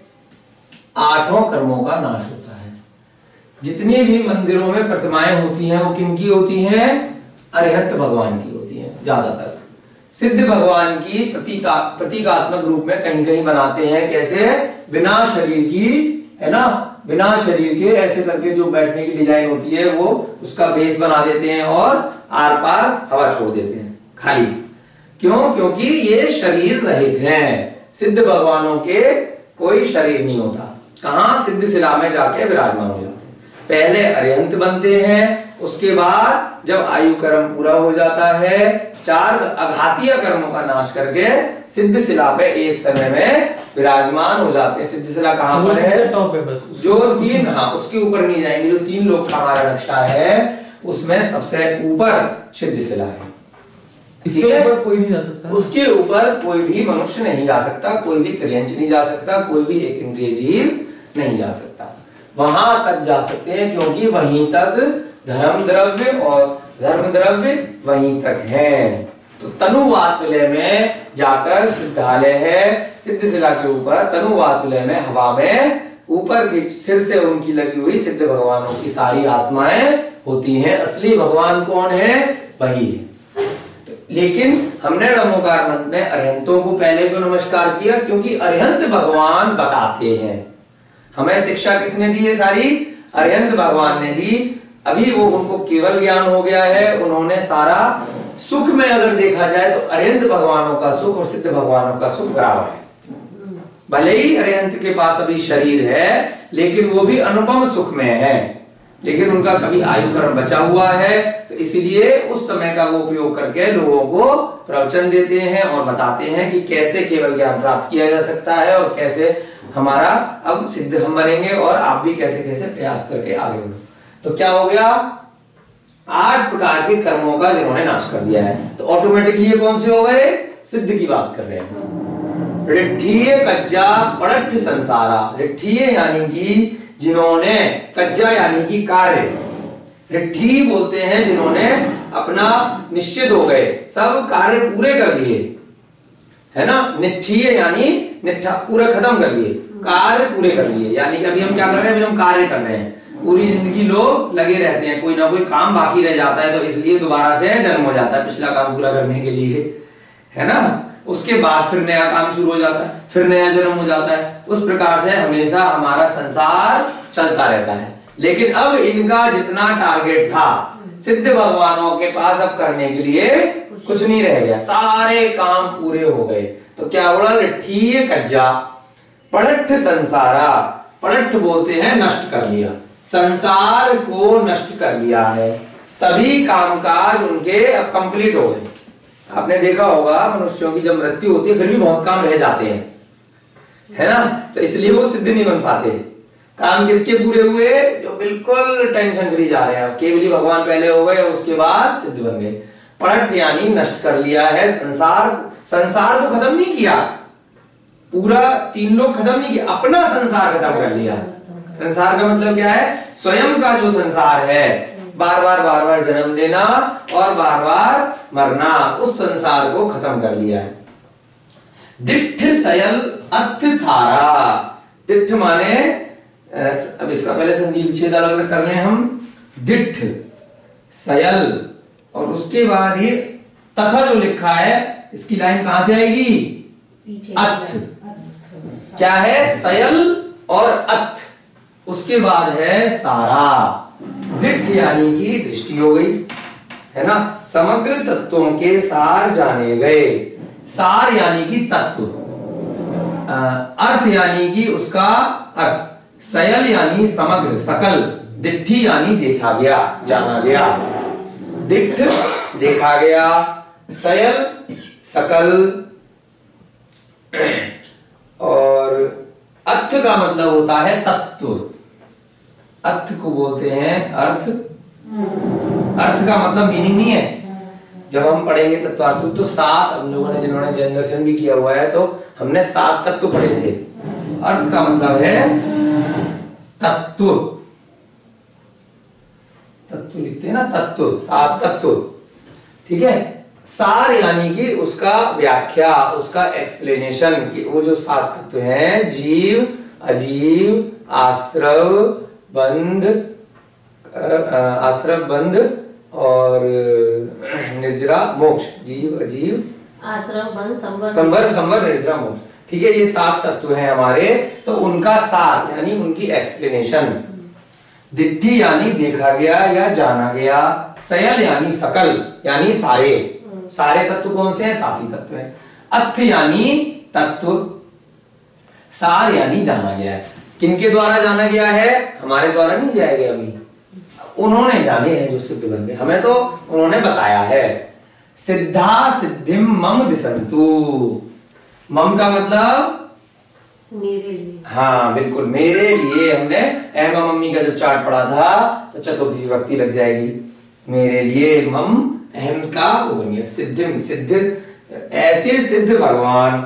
A: आठों कर्मों का नाश होता है। जितनी भी मंदिरों में प्रतिमाएं होती हैं वो किनकी होती हैं? अरिहंत भगवान की होती हैं ज्यादातर। सिद्ध भगवान की प्रतीका प्रतीकात्मक रूप में कहीं कहीं बनाते हैं, कैसे? बिना शरीर की, है ना, बिना शरीर के ऐसे करके जो बैठने की डिजाइन होती है वो उसका बेस बना देते हैं और आर पार हवा छोड़ देते हैं खाली। क्यों? क्योंकि ये शरीर रहित हैं। सिद्ध भगवानों के कोई शरीर नहीं होता। कहां? सिद्ध शिला में जाके विराजमान हो जाते हैं। पहले अरिहंत बनते हैं, उसके बाद जब आयु कर्म पूरा हो जाता है, चार अघातीय कर्मों का नाश करके सिद्ध शिला पे एक समय में विराजमान हो जाते हैं। सिद्ध शिला कहां पर है?
C: टॉप है बस।
A: जो तीन, हाँ उसके ऊपर नहीं जाएंगे, जो तीन लोग का हमारा नक्शा है उसमें सबसे ऊपर सिद्ध शिला है।
C: इसके ऊपर कोई नहीं जा सकता,
A: उसके ऊपर कोई भी मनुष्य नहीं जा सकता, कोई भी त्रियंच नहीं जा सकता, कोई भी एक इंद्रिय जीव नहीं जा सकता। वहां तक जा सकते हैं क्योंकि वहीं तक धर्म द्रव्य और धर्म द्रव्य वहीं तक है। तो तनुवात विलय में जाकर सिद्धालय है, सिद्ध शिला के ऊपर तनुवात विलय में हवा में ऊपर के सिर से उनकी लगी हुई सिद्ध भगवानों की सारी आत्माएं होती हैं। असली भगवान कौन है? वही है। लेकिन हमने नमोकार मंत्र में अरिहंतों को पहले क्यों नमस्कार किया? क्योंकि अरिहंत भगवान बताते हैं। हमें शिक्षा किसने दी है? सारी अरिहंत भगवान ने दी। अभी वो उनको केवल ज्ञान हो गया है, उन्होंने सारा सुख में अगर देखा जाए तो अरिहंत भगवानों का सुख और सिद्ध भगवानों का सुख बराबर है। भले ही अरिहंत के पास अभी शरीर है लेकिन वो भी अनुपम सुख में है, लेकिन उनका कभी आयु कर्म बचा हुआ है, तो इसीलिए उस समय का वो उपयोग करके लोगों को प्रवचन देते हैं और बताते हैं कि कैसे केवल ज्ञान प्राप्त किया जा सकता है और कैसे हमारा अब सिद्ध हम बनेंगे और आप भी कैसे कैसे प्रयास करके आगे बढ़ो। तो क्या हो गया? आठ प्रकार के कर्मों का जिन्होंने नाश कर दिया है, तो ऑटोमेटिकली ये कौन से हो गए? सिद्ध की बात कर रहे हैं। रिठीय कज्जा पड़ठ संसारा। रिठीय यानी कि जिन्होंने, कज्जा यानी कि कार्य, रिट्ठी बोलते हैं जिन्होंने अपना निश्चित हो गए, सब कार्य पूरे कर लिए, है ना। निठीय यानी निठा, पूरे खत्म कर लिए, कार्य पूरे कर लिए। यानी कि अभी हम क्या कर रहे हैं? अभी हम कार्य कर रहे हैं। पूरी जिंदगी लोग लगे रहते हैं, कोई ना कोई काम बाकी रह जाता है तो इसलिए दोबारा से जन्म हो जाता है पिछला काम पूरा करने के लिए, है ना। उसके बाद फिर नया काम शुरू हो जाता है, फिर नया जन्म हो जाता है। उस प्रकार से हमेशा हमारा संसार चलता रहता है। लेकिन अब इनका जितना टारगेट था सिद्ध भगवानों के पास अब करने के लिए कुछ नहीं रह गया, सारे काम पूरे हो गए। तो क्या बोला? रिठीय कज्जा पड़ठ संसारा। पड़ठ बोलते हैं नष्ट कर लिया, संसार को नष्ट कर लिया है। सभी कामकाज उनके अब कंप्लीट हो गए। आपने देखा होगा मनुष्यों की जब मृत्यु होती है फिर भी बहुत काम रह जाते हैं, है ना। तो इसलिए वो सिद्ध नहीं बन पाते। काम किसके पूरे हुए? जो बिल्कुल टेंशन फ्री जा रहे हैं। केवली भगवान पहले हो गए, उसके बाद सिद्ध बन गए। पड़ठ यानी नष्ट कर लिया है संसार। संसार को खत्म नहीं किया, पूरा तीन लोग खत्म नहीं किया, अपना संसार खत्म कर लिया। संसार का मतलब क्या है? स्वयं का जो संसार है, बार बार बार बार जन्म लेना और बार बार मरना, उस संसार को खत्म कर लिया है। दिट्ठ सयल अथ थारा। दिट्ठ माने, अब इसका पहले संधि विच्छेद अलग अलग कर लें हम। दिट्ठ, सयल और उसके बाद ये तथा जो लिखा है इसकी लाइन कहां से आएगी? अथ। क्या है? सयल और अथ, उसके बाद है सारा। दिट्ठ यानी कि दृष्टि हो गई, है ना। समग्र तत्वों के सार जाने गए। सार यानी कि तत्व, अर्थ यानी कि उसका अर्थ, सयल यानी समग्र सकल, दिट्ठी यानी देखा गया, जाना गया। दिट्ठ देखा गया, सयल सकल, और अर्थ का मतलब होता है तत्व। अर्थ को बोलते हैं अर्थ। अर्थ का मतलब मीनिंग नहीं है। जब हम पढ़ेंगे तत्वार्थ तो सात, हम लोगों ने जिन्होंने जनरेशन भी किया हुआ है तो हमने सात तत्व पढ़े थे। अर्थ का मतलब है तत्व। तत्व लिखते हैं ना तत्व, सात तत्व, ठीक है। सार यानी कि उसका व्याख्या, उसका एक्सप्लेनेशन, कि वो जो सात तत्व हैं, जीव, अजीव, आश्रव, बंध, आश्रव, बंध और निर्जरा, मोक्ष। जीव, अजीव,
B: आश्रव, बंध, संवर,
A: संवर, संवर, निर्जरा, मोक्ष, ठीक है। ये सात तत्व हैं हमारे, तो उनका सार यानी उनकी एक्सप्लेनेशन। दिट्ठी यानी देखा गया या जाना गया, सयल यानी सकल यानी सारे, सारे तत्व कौन से हैं? सात ही तत्व हैं। अर्थ यानी तत्व, सार यानी जाना गया है। किनके द्वारा जाना गया है? हमारे द्वारा नहीं जाया गया, अभी उन्होंने जाने हैं जो सिद्ध बन गए, हमें तो उन्होंने बताया है। सिद्धा सिद्धिम मम दिशंतु, मम का मतलब
B: मेरे लिए,
A: हाँ बिल्कुल मेरे लिए। हमने एम मम्मी का जब चार्ट पढ़ा था तो चतुर्थी विभक्ति लग जाएगी, मेरे लिए, मम अहम का वो बन गया सिद्धिम, सिद्ध ऐसे सिद्ध भगवान।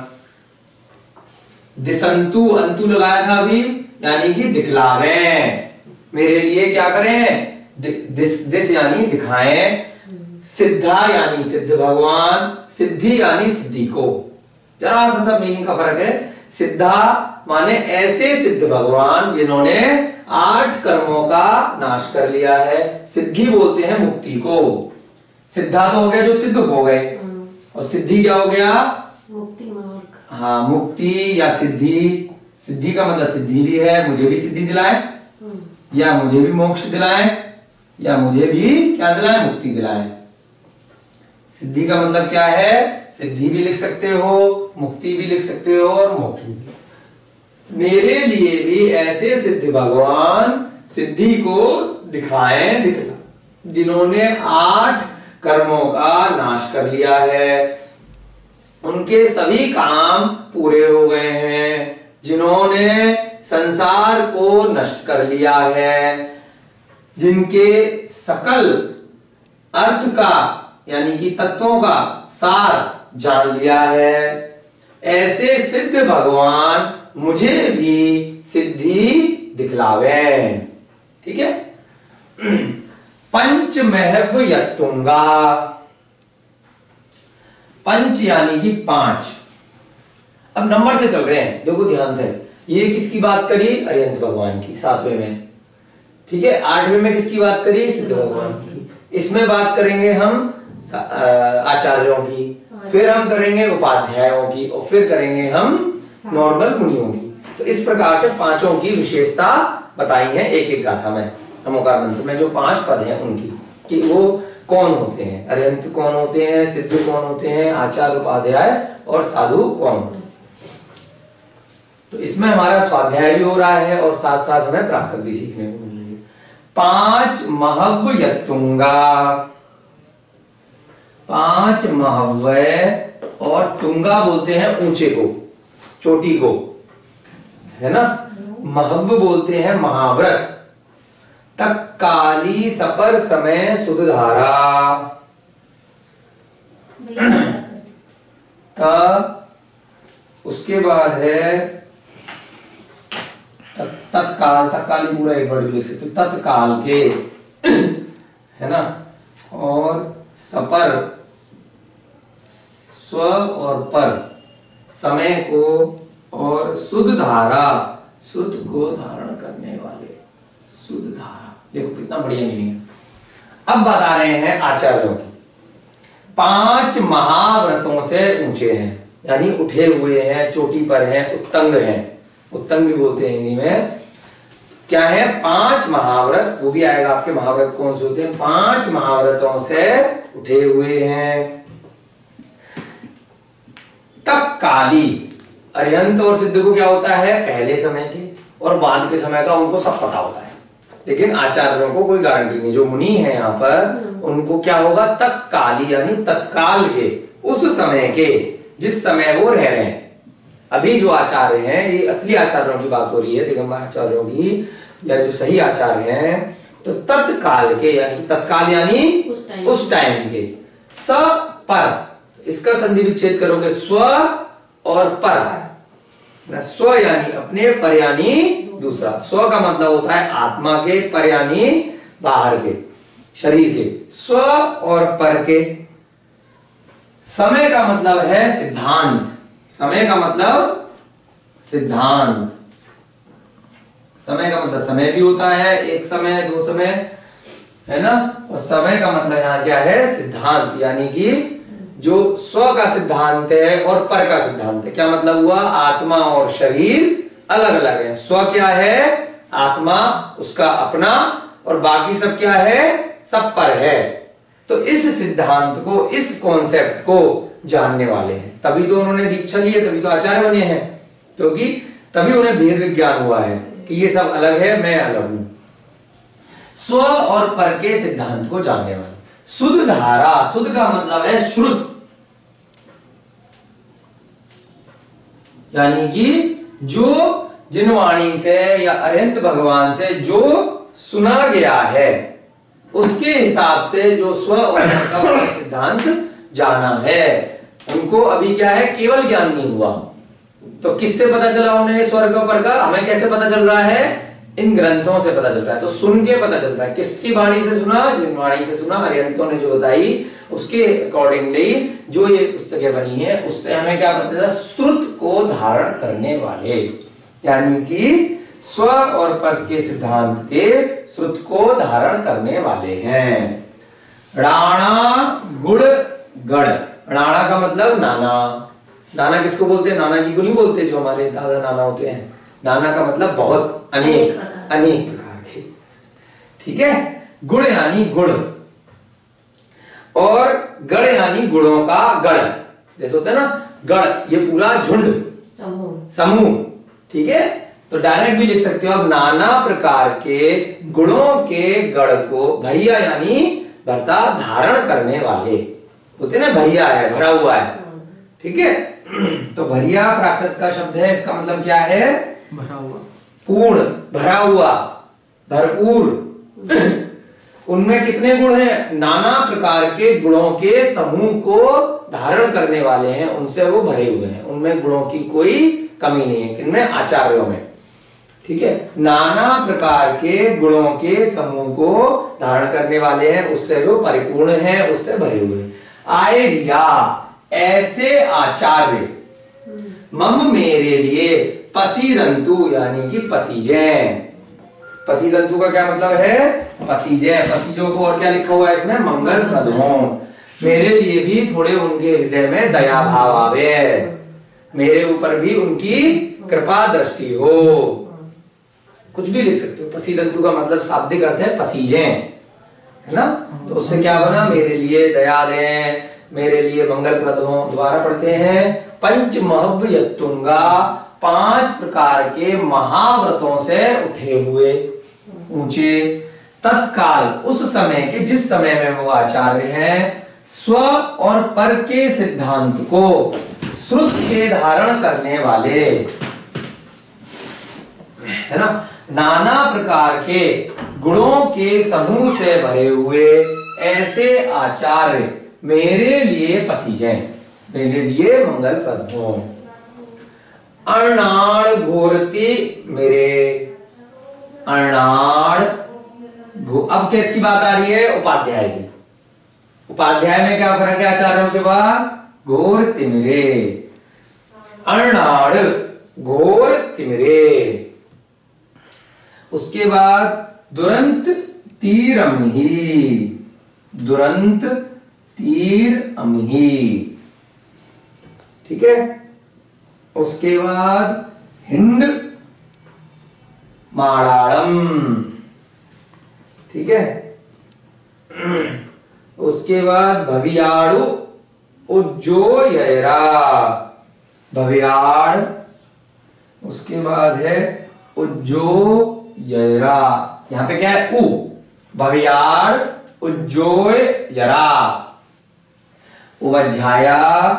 A: दिशंतु, अंतु लगाया था अभी, यानी कि दिखलावे, मेरे लिए क्या करें? दिस, दिस यानी दिखाएं, सिद्धा यानी सिद्ध भगवान, सिद्धि यानी सिद्धि को। जरा सा सब मीनिंग का फर्क है। सिद्धा माने ऐसे सिद्ध भगवान जिन्होंने आठ कर्मों का नाश कर लिया है। सिद्धि बोलते हैं मुक्ति को। सिद्धा तो हो गया जो सिद्ध हो गए, और सिद्धि क्या हो गया?
B: मुक्ति मार्ग।
A: हाँ, मुक्ति या सिद्धि। सिद्धि का मतलब सिद्धि भी है, मुझे भी सिद्धि दिलाए, या मुझे भी मोक्ष दिलाए, या मुझे भी क्या दिलाए? मुक्ति दिलाए। सिद्धि का मतलब क्या है? सिद्धि भी लिख सकते हो, मुक्ति भी लिख सकते हो, और मोक्ष भी। मेरे लिए भी ऐसे सिद्ध भगवान सिद्धि को दिखाएं, दिखला, जिन्होंने आठ कर्मों का नाश कर लिया है, उनके सभी काम पूरे हो गए हैं, जिन्होंने संसार को नष्ट कर लिया है, जिनके सकल अर्थ का यानी कि तत्वों का सार जान लिया है, ऐसे सिद्ध भगवान मुझे भी सिद्धि दिखलावे। ठीक है। पंच महव यत्तुंगा, पंच यानी कि पांच। अब नंबर से चल रहे हैं, देखो ध्यान से। ये किसकी बात करी? अरिहंत भगवान की, सातवें में। ठीक है। आठवें में किसकी बात करी? सिद्ध भगवान की। इसमें बात करेंगे हम आचार्यों की, फिर हम करेंगे उपाध्यायों की, और फिर करेंगे हम नॉर्मल मुनियों की। तो इस प्रकार से पांचों की विशेषता बताई है एक एक गाथा में, नमोकार मंत्र में जो पांच पद हैं उनकी, कि वो कौन होते हैं, अरिहंत कौन होते हैं, सिद्ध कौन होते हैं, आचार्य, उपाध्याय और साधु कौन होते हैं। तो इसमें हमारा स्वाध्याय भी हो रहा है और साथ साथ हमें प्राकृत भी सीखने को मिल रही है। पांच महव यत्तुंगा, पांच महव्य, और तुंगा बोलते हैं ऊंचे को, चोटी को, है ना। महव बोलते हैं महाव्रत। तक काली सपर समय सुधारा, उसके बाद है तत्काल, तत्काल पूरा एक वर्ड लिख सकते, तत्काल के, है ना। और सपर, स्व और पर, समय को, और शुद्ध धारा, शुद्ध को धारण करने वाले, शुद्ध धारा। देखो कितना बढ़िया मीनिंग है। अब बता रहे हैं आचार्यों की। पांच महाव्रतों से ऊंचे हैं, यानी उठे हुए हैं, चोटी पर हैं, उत्तंग हैं। उत्तंग भी बोलते हैं हिंदी में। क्या है? पांच महाव्रत, वो भी आएगा आपके। महाव्रत कौन से होते हैं? पांच महाव्रतों से उठे हुए हैं। तक काली, अरिहंत और सिद्ध को क्या होता है? पहले समय के और बाद के समय का उनको सब पता होता है, लेकिन आचार्यों को कोई गारंटी नहीं। जो मुनि है यहाँ पर, उनको क्या होगा? तक काली यानी तत्काल के, उस समय के, जिस समय वो रह रहे हैं। अभी जो आचार्य हैं, ये असली आचार्यों की बात हो रही है, दिगंबर आचार्यों की, या जो सही आचार्य हैं, तो तत्काल के, यानी तत्काल यानी उस टाइम के। स पर, इसका संधि विच्छेद करोगे, स्व और पर। स्व यानी अपने, पर यानी दूसरा। स्व का मतलब होता है आत्मा के, पर यानी बाहर के। शरीर के, स्व और पर के। समय का मतलब है सिद्धांत, समय का मतलब सिद्धांत, समय का मतलब समय भी होता है, एक समय दो समय, है ना। और समय का मतलब यहाँ क्या है, सिद्धांत, यानी कि जो स्व का सिद्धांत है और पर का सिद्धांत है। क्या मतलब हुआ, आत्मा और शरीर अलग अलग है। स्व क्या है, आत्मा, उसका अपना, और बाकी सब क्या है, सब पर है। तो इस सिद्धांत को, इस कॉन्सेप्ट को जानने वाले हैं, तभी तो उन्होंने दीक्षा ली है, तभी तो आचार्य बने हैं, क्योंकि तभी उन्हें भेद विज्ञान हुआ है कि ये सब अलग है, मैं अलग हूं। स्व और पर के सिद्धांत को जानने वाले। शुद्ध धारा, शुद्ध का मतलब है श्रुत, यानी कि जो जिन वाणी से या अरिहंत भगवान से जो सुना गया है, उसके हिसाब से जो स्व और पर का सिद्धांत जाना है, उनको अभी क्या है, केवल ज्ञान नहीं हुआ। तो किससे पता चला उन्हें स्वर्ग पर का, हमें कैसे पता चल रहा है, इन ग्रंथों से पता चल रहा है। तो सुन के पता चल रहा है, किसकी वाणी से सुना, जिन वाणी से सुना, अरिहंतों ने जो बताई उसके अकॉर्डिंगली जो ये पुस्तकें बनी है, उससे हमें क्या पता चला, श्रुत को धारण करने वाले, यानी कि स्व और पर के सिद्धांत के श्रुत को धारण करने वाले हैं। राणा गुण गण, राणा का मतलब नाना, नाना किसको बोलते हैं, नाना जी को नहीं बोलते, जो हमारे दादा नाना होते हैं। नाना का मतलब बहुत, अनेक, अनेक प्रकार के, ठीक है। गुण यानी गुण, और गण यानी गुणों का गण, जैसे होता है ना गण, ये पूरा झुंड,
B: समूह,
A: समूह, ठीक है। तो डायरेक्ट भी लिख सकते हो आप, नाना प्रकार के गुणों के गण को, भैया यानी भरता, धारण करने वाले होते ना, भैया है, भरा हुआ है, ठीक है। तो भैया प्राकृत का शब्द है, इसका मतलब क्या है,
C: भरा हुआ,
A: पूर्ण, भरा हुआ, भरपूर। उनमें कितने गुण हैं, नाना प्रकार के गुणों के समूह को धारण करने वाले हैं, उनसे वो भरे हुए हैं, उनमें गुणों की कोई कमी नहीं है, किनमें, आचार्यों में, ठीक है। नाना प्रकार के गुणों के समूह को धारण करने वाले हैं, उससे वो परिपूर्ण हैं, उससे भरे हुए हैं। आए या ऐसे आचार्य, मम मेरे लिए, पसीदंतु यानी कि पसीजें। पसीदंतु का क्या मतलब है, पसीजें, पसीजों को और क्या लिखा हुआ है इसमें, मंगल प्रद हों, मेरे लिए भी थोड़े उनके हृदय में दया भाव आवे, मेरे ऊपर भी उनकी कृपा दृष्टि हो, कुछ भी लिख सकते हो। पसीदंतु का मतलब शाब्दिक अर्थ है पसीजें, है ना। तो उससे क्या बना, मेरे लिए दया दें, मेरे लिए मंगल प्रद हो। दोबारा पढ़ते हैं, पंच महव्यतुंगा, पांच प्रकार के महाव्रतों से उठे हुए, ऊंचे, तत्काल, उस समय के, जिस समय में वो आचार्य हैं, स्व और पर के सिद्धांत को श्रुत के धारण करने वाले, है ना, नाना प्रकार के गुणों के समूह से भरे हुए ऐसे आचार्य मेरे लिए पसीजें, मेरे लिए मंगल प्रद हो। अर्णाड़ घोरती मेरे, अर्णाड़, अब किसकी बात आ रही है, उपाध्याय की। उपाध्याय में क्या फर्क है आचार्यों के बाद, घोर तिमिरे, अर्णाड़ घोर तिमिरे। उसके बाद दुरंत तीर अमही, दुरंत तीर अमही, ठीक है। उसके बाद हिंड माड़ाड़म, ठीक है। उसके बाद भवियाड़ु उज्जोयरा, भवियाड़, उसके बाद है उज्जोयरा, यहां पे क्या है, उ, भवियाड़ उज्जोयरा, उवज्झाया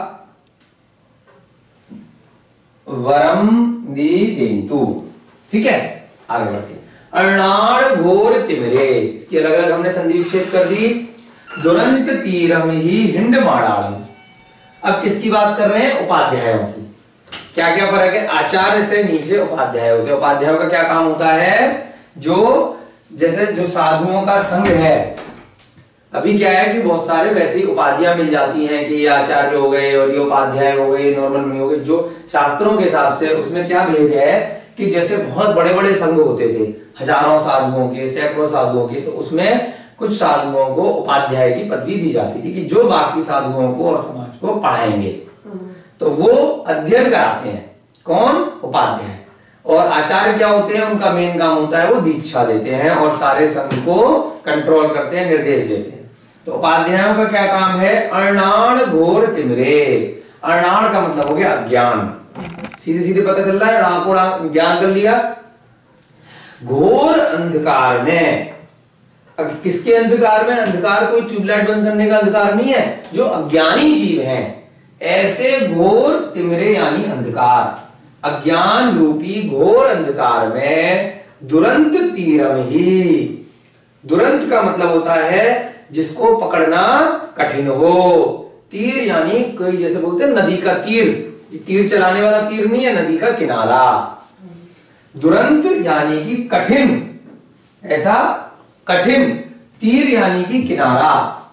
A: वरम दी देंतु, ठीक है। आगे बढ़ते, अर्णाड़ घोर तिमिरे, इसकी अलग अलग हमने संधि विच्छेद कर दी। दुरंत तीरम ही हिंड माड़ाड़म। अब किसकी बात कर रहे हैं, उपाध्यायों की। क्या क्या फर्क है, आचार्य से नीचे उपाध्याय होते हैं। उपाध्यायों का क्या काम होता है, जो जैसे जो साधुओं का संघ है, अभी क्या है कि बहुत सारे वैसे ही उपाधियां मिल जाती हैं कि ये आचार्य हो गए और ये उपाध्याय हो गए, नॉर्मल मुनि हो गए। जो शास्त्रों के हिसाब से उसमें क्या भेद है कि जैसे बहुत बड़े बड़े संघ होते थे, हजारों साधुओं के, सैकड़ों साधुओं के, तो उसमें कुछ साधुओं को उपाध्याय की पदवी दी जाती थी कि जो बाकी साधुओं को और समाज को पढ़ाएंगे, तो वो अध्ययन कराते हैं। कौन? उपाध्याय। और आचार्य क्या होते हैं? उनका मेन काम होता है वो दीक्षा देते हैं और सारे संघ को कंट्रोल करते हैं, निर्देश देते हैं। तो उपाध्यायों का क्या काम है? अर्णाण घोर तिमिरे। अर्णाण का मतलब हो गया अज्ञान, सीधे सीधे पता चल रहा है, राम ज्ञान कर लिया। घोर अंधकार में, किसके अंधकार में? अंधकार कोई ट्यूबलाइट बंद करने का अंधकार नहीं है, जो अज्ञानी जीव हैं ऐसे घोर तिमिरे यानी अंधकार, अज्ञान रूपी घोर अंधकार में दुरंत तीरम ही। दुरंत का मतलब होता है जिसको पकड़ना कठिन हो। तीर यानी कोई जैसे बोलते हैं नदी का तीर, तीर चलाने वाला तीर नहीं है, नदी का किनारा। दुरंत यानी कि कठिन, ऐसा कठिन, तीर यानी कि किनारा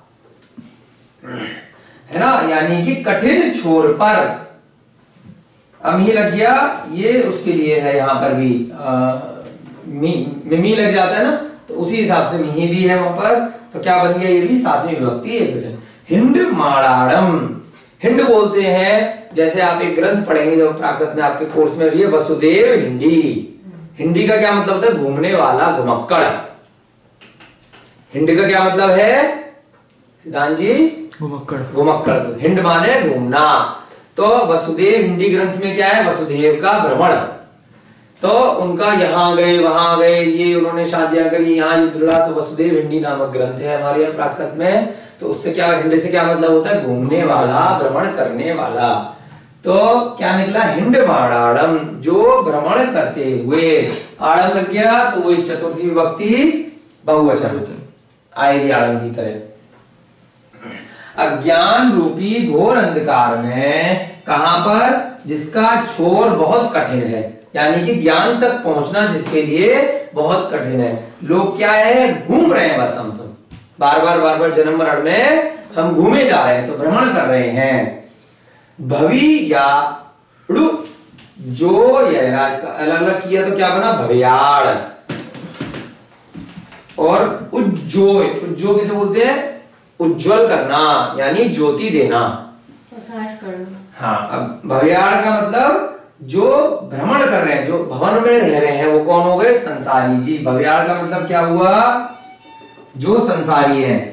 A: है ना, यानी कि कठिन छोर पर। अब मी लग गया, ये उसके लिए है, यहां पर भी आ, मी, मी लग जाता है ना, तो उसी हिसाब से मी भी है वहां पर। तो क्या बन गया? ये भी सातवीं विभक्ति एक वचन। हिंड माणाड़म, हिंड बोलते हैं, जैसे आप एक ग्रंथ पढ़ेंगे जो प्राकृत में आपके कोर्स में भी है, वसुदेव हिंडी। हिंडी का क्या मतलब होता है? घूमने वाला, घुमक्कड़। हिंड का क्या मतलब है सिद्धांत जी?
C: घुमक्कड़।
A: घुमक्कड़, हिंड माने घूमना। तो वसुदेव हिंदी ग्रंथ में क्या है? वसुदेव का भ्रमण। तो उनका यहाँ गए वहां गए, ये उन्होंने शादियां करी, यहाँ युद्ध लड़ा, तो वसुदेव हिंदी नामक ग्रंथ है हमारे यहाँ प्राकृत में। तो उससे क्या, हिंड से क्या मतलब होता है? घूमने वाला, भ्रमण करने वाला। तो क्या निकला? हिंड माणाड़म, जो भ्रमण करते हुए। आड़म लग गया तो वो चतुर्थी विभक्ति बहुवचन आएगी आड़म की तरह। अज्ञान रूपी घोर अंधकार में, कहां पर? जिसका छोर बहुत कठिन है, यानी कि ज्ञान तक पहुंचना जिसके लिए बहुत कठिन है। लोग क्या है? घूम रहे हैं, बस हम सब बार बार बार बार जन्म मरण में हम घूमे जा रहे हैं, तो भ्रमण कर रहे हैं। भवि या ड़ु, जो या इसका अलग अलग किया तो क्या बना? भव्याड़। और उज्जोय, उज्जो किसे बोलते हैं? उज्जवल करना, यानी ज्योति देना,
B: प्रकाश करना।
A: हाँ, अब भव्याड़ का मतलब जो भ्रमण कर रहे हैं, जो भवन में रह रहे हैं, वो कौन हो गए? संसारी जी। भव्याड़ का मतलब क्या हुआ? जो संसारी है।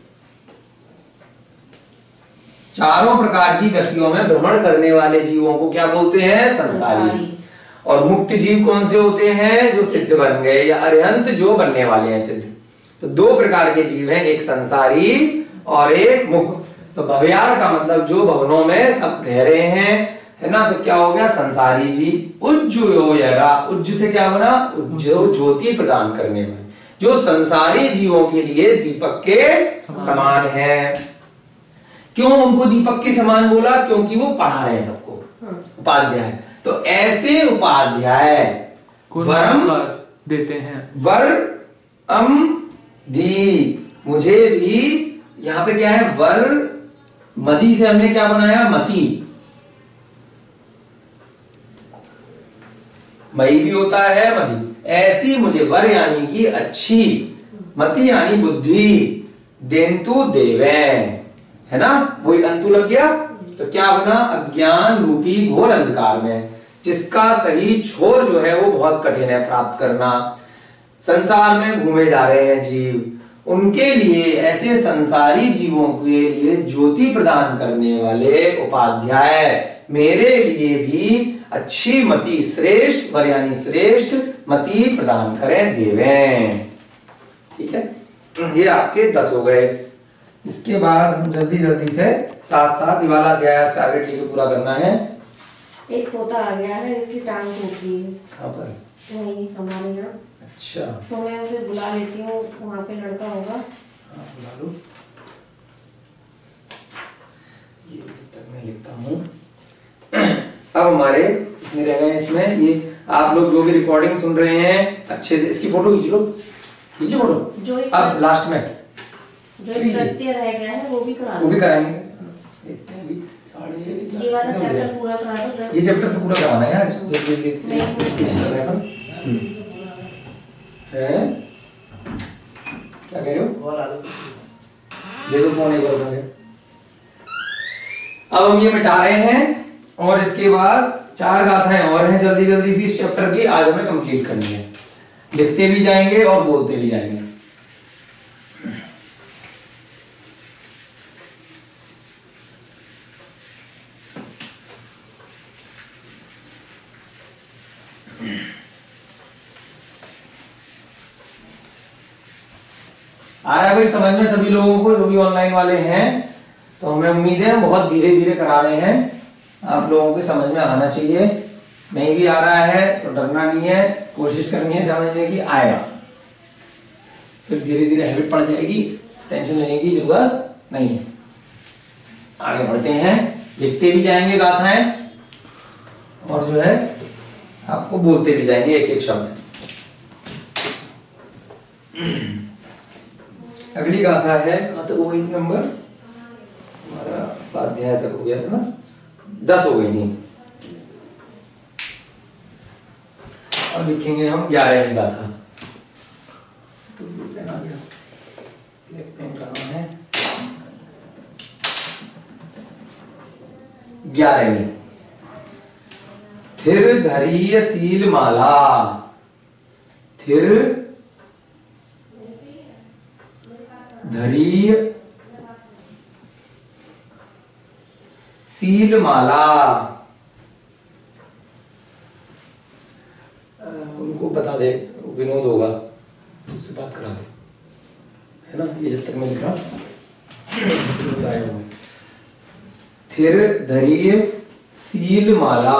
A: चारों प्रकार की गतियों में भ्रमण करने वाले जीवों को क्या बोलते हैं? संसारी। संसारी। और मुक्त जीव कौन से होते हैं? जो सिद्ध बन गए, या अरिहंत जो बनने वाले हैं सिद्ध। तो दो प्रकार के जीव हैं, एक संसारी और एक मुक्त। तो भव्याड़ का मतलब जो भवनों में सब रह रहे हैं, है ना, तो क्या हो गया? संसारी जी। उज्जोयरा, उज्ज से क्या बना? उज्जो, ज्योति प्रदान करने वाले, जो संसारी जीवों के लिए दीपक के समान है। क्यों उनको दीपक के समान बोला? क्योंकि वो पढ़ा रहे हैं सबको, उपाध्याय। तो ऐसे उपाध्याय वरम
C: देते हैं,
A: वर अम दी, मुझे भी। यहां पे क्या है? वर, मदी से हमने क्या बनाया? मति। मई भी होता है, मदी। ऐसी मुझे वर यानी कि अच्छी, मति यानी बुद्धि, देंतु देवे, है ना, वही अंतु लग गया। तो क्या बना? अज्ञान रूपी घोर अंधकार में, जिसका सही छोर जो है वो बहुत कठिन है प्राप्त करना। संसार में घूमे जा रहे हैं जीव, उनके लिए, ऐसे संसारी जीवों के लिए ज्योति प्रदान करने वाले उपाध्याय मेरे लिए भी अच्छी मति, श्रेष्ठ वर यानी श्रेष्ठ मति प्रदान करें, देवें। ठीक है, ये आपके दस हो गए। इसके बाद हम जल्दी जल्दी से साथ साथ ये वाला अध्याय टारगेट लेके पूरा करना है।
B: एक तोता आ गया है, इसकी टांग टूट गई है।
A: कहाँ पर?
B: वहीं हमारे यहाँ।
A: अच्छा,
B: तो मैं उसे बुला लेती हूँ, वहाँ पे लड़का होगा।
A: हाँ, बुला लो। ये जब तक मैं लिखता हूँ। अब हमारे कितने रह गए इसमें? ये आप लोग जो भी रिकॉर्डिंग सुन रहे हैं अच्छे से इसकी फोटो खींच लो, खींचिए फोटो।
B: जो
A: अब लास्ट में
B: जो एक प्रत्यय रह गया है वो भी करा
A: वो भी कराएंगे। देखते हैं अभी साढ़े
B: ये वाला चैप्टर पूरा करा दो।
A: ये चैप्टर तो पूरा कराना है आज। जब देख देखते हैं किस तरह का है। क्या कह रहे हो?
D: और आगे
A: दे दो फोन एक बार। अब हम ये मिटा रहे हैं और इसके बाद चार गाथाएं और हैं जल्दी जल्दी सी इस चैप्टर की आज हमें कंप्लीट करनी है। लिखते भी जाएंगे और बोलते भी जाएंगे। आ रहा है भाई समझ में सभी लोगों को जो भी ऑनलाइन वाले हैं? तो हमें उम्मीद है बहुत धीरे धीरे करा रहे हैं, आप लोगों के समझ में आना चाहिए। नहीं भी आ रहा है तो डरना नहीं है, कोशिश करनी है समझने की, आएगा। फिर धीरे धीरे हैबिट पड़ जाएगी, टेंशन लेने की जरूरत नहीं है। आगे बढ़ते हैं, लिखते भी जाएंगे गाथाएं और जो है आपको बोलते भी जाएंगे एक एक शब्द। अगली गाथा है, कहां तक हो गई थी नंबर? हमारा अध्याय तक हो गया था ना, दस हो गई थी। अब लिखेंगे हम ग्यारहवीं गाथा। तो पेन आ गया, ब्लैक पेन करना है। ग्यारहवीं। थिर धरीय सील माला, थिर धरीय सील माला। उनको बता दे, विनोद होगा, उससे बात करा दे, है ना? ये जब तक मैं लिख रहा हूं। थिर धरीय सील माला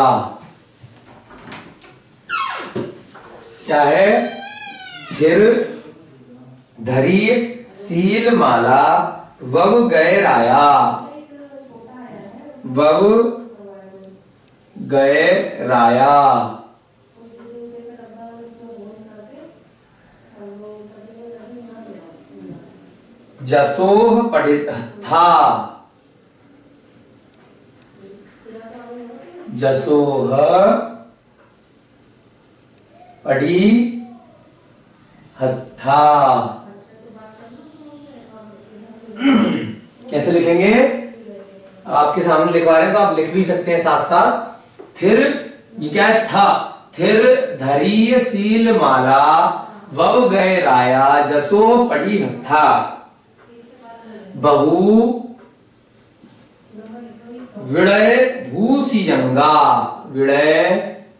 A: क्या है? थिर धरीय सील माला वव गए राया, वव गए राया। जसोह पढ़ि था, जसोह पढ़ी हथा। कैसे लिखेंगे? आपके सामने लिखवा रहे हैं तो आप लिख भी सकते हैं साथ साथ। थिर ये क्या है? था। थिर धरीय सील माला वव गए राया, जसो पढ़ी हथा। बहु विड़य भूसी यंगा, विड़य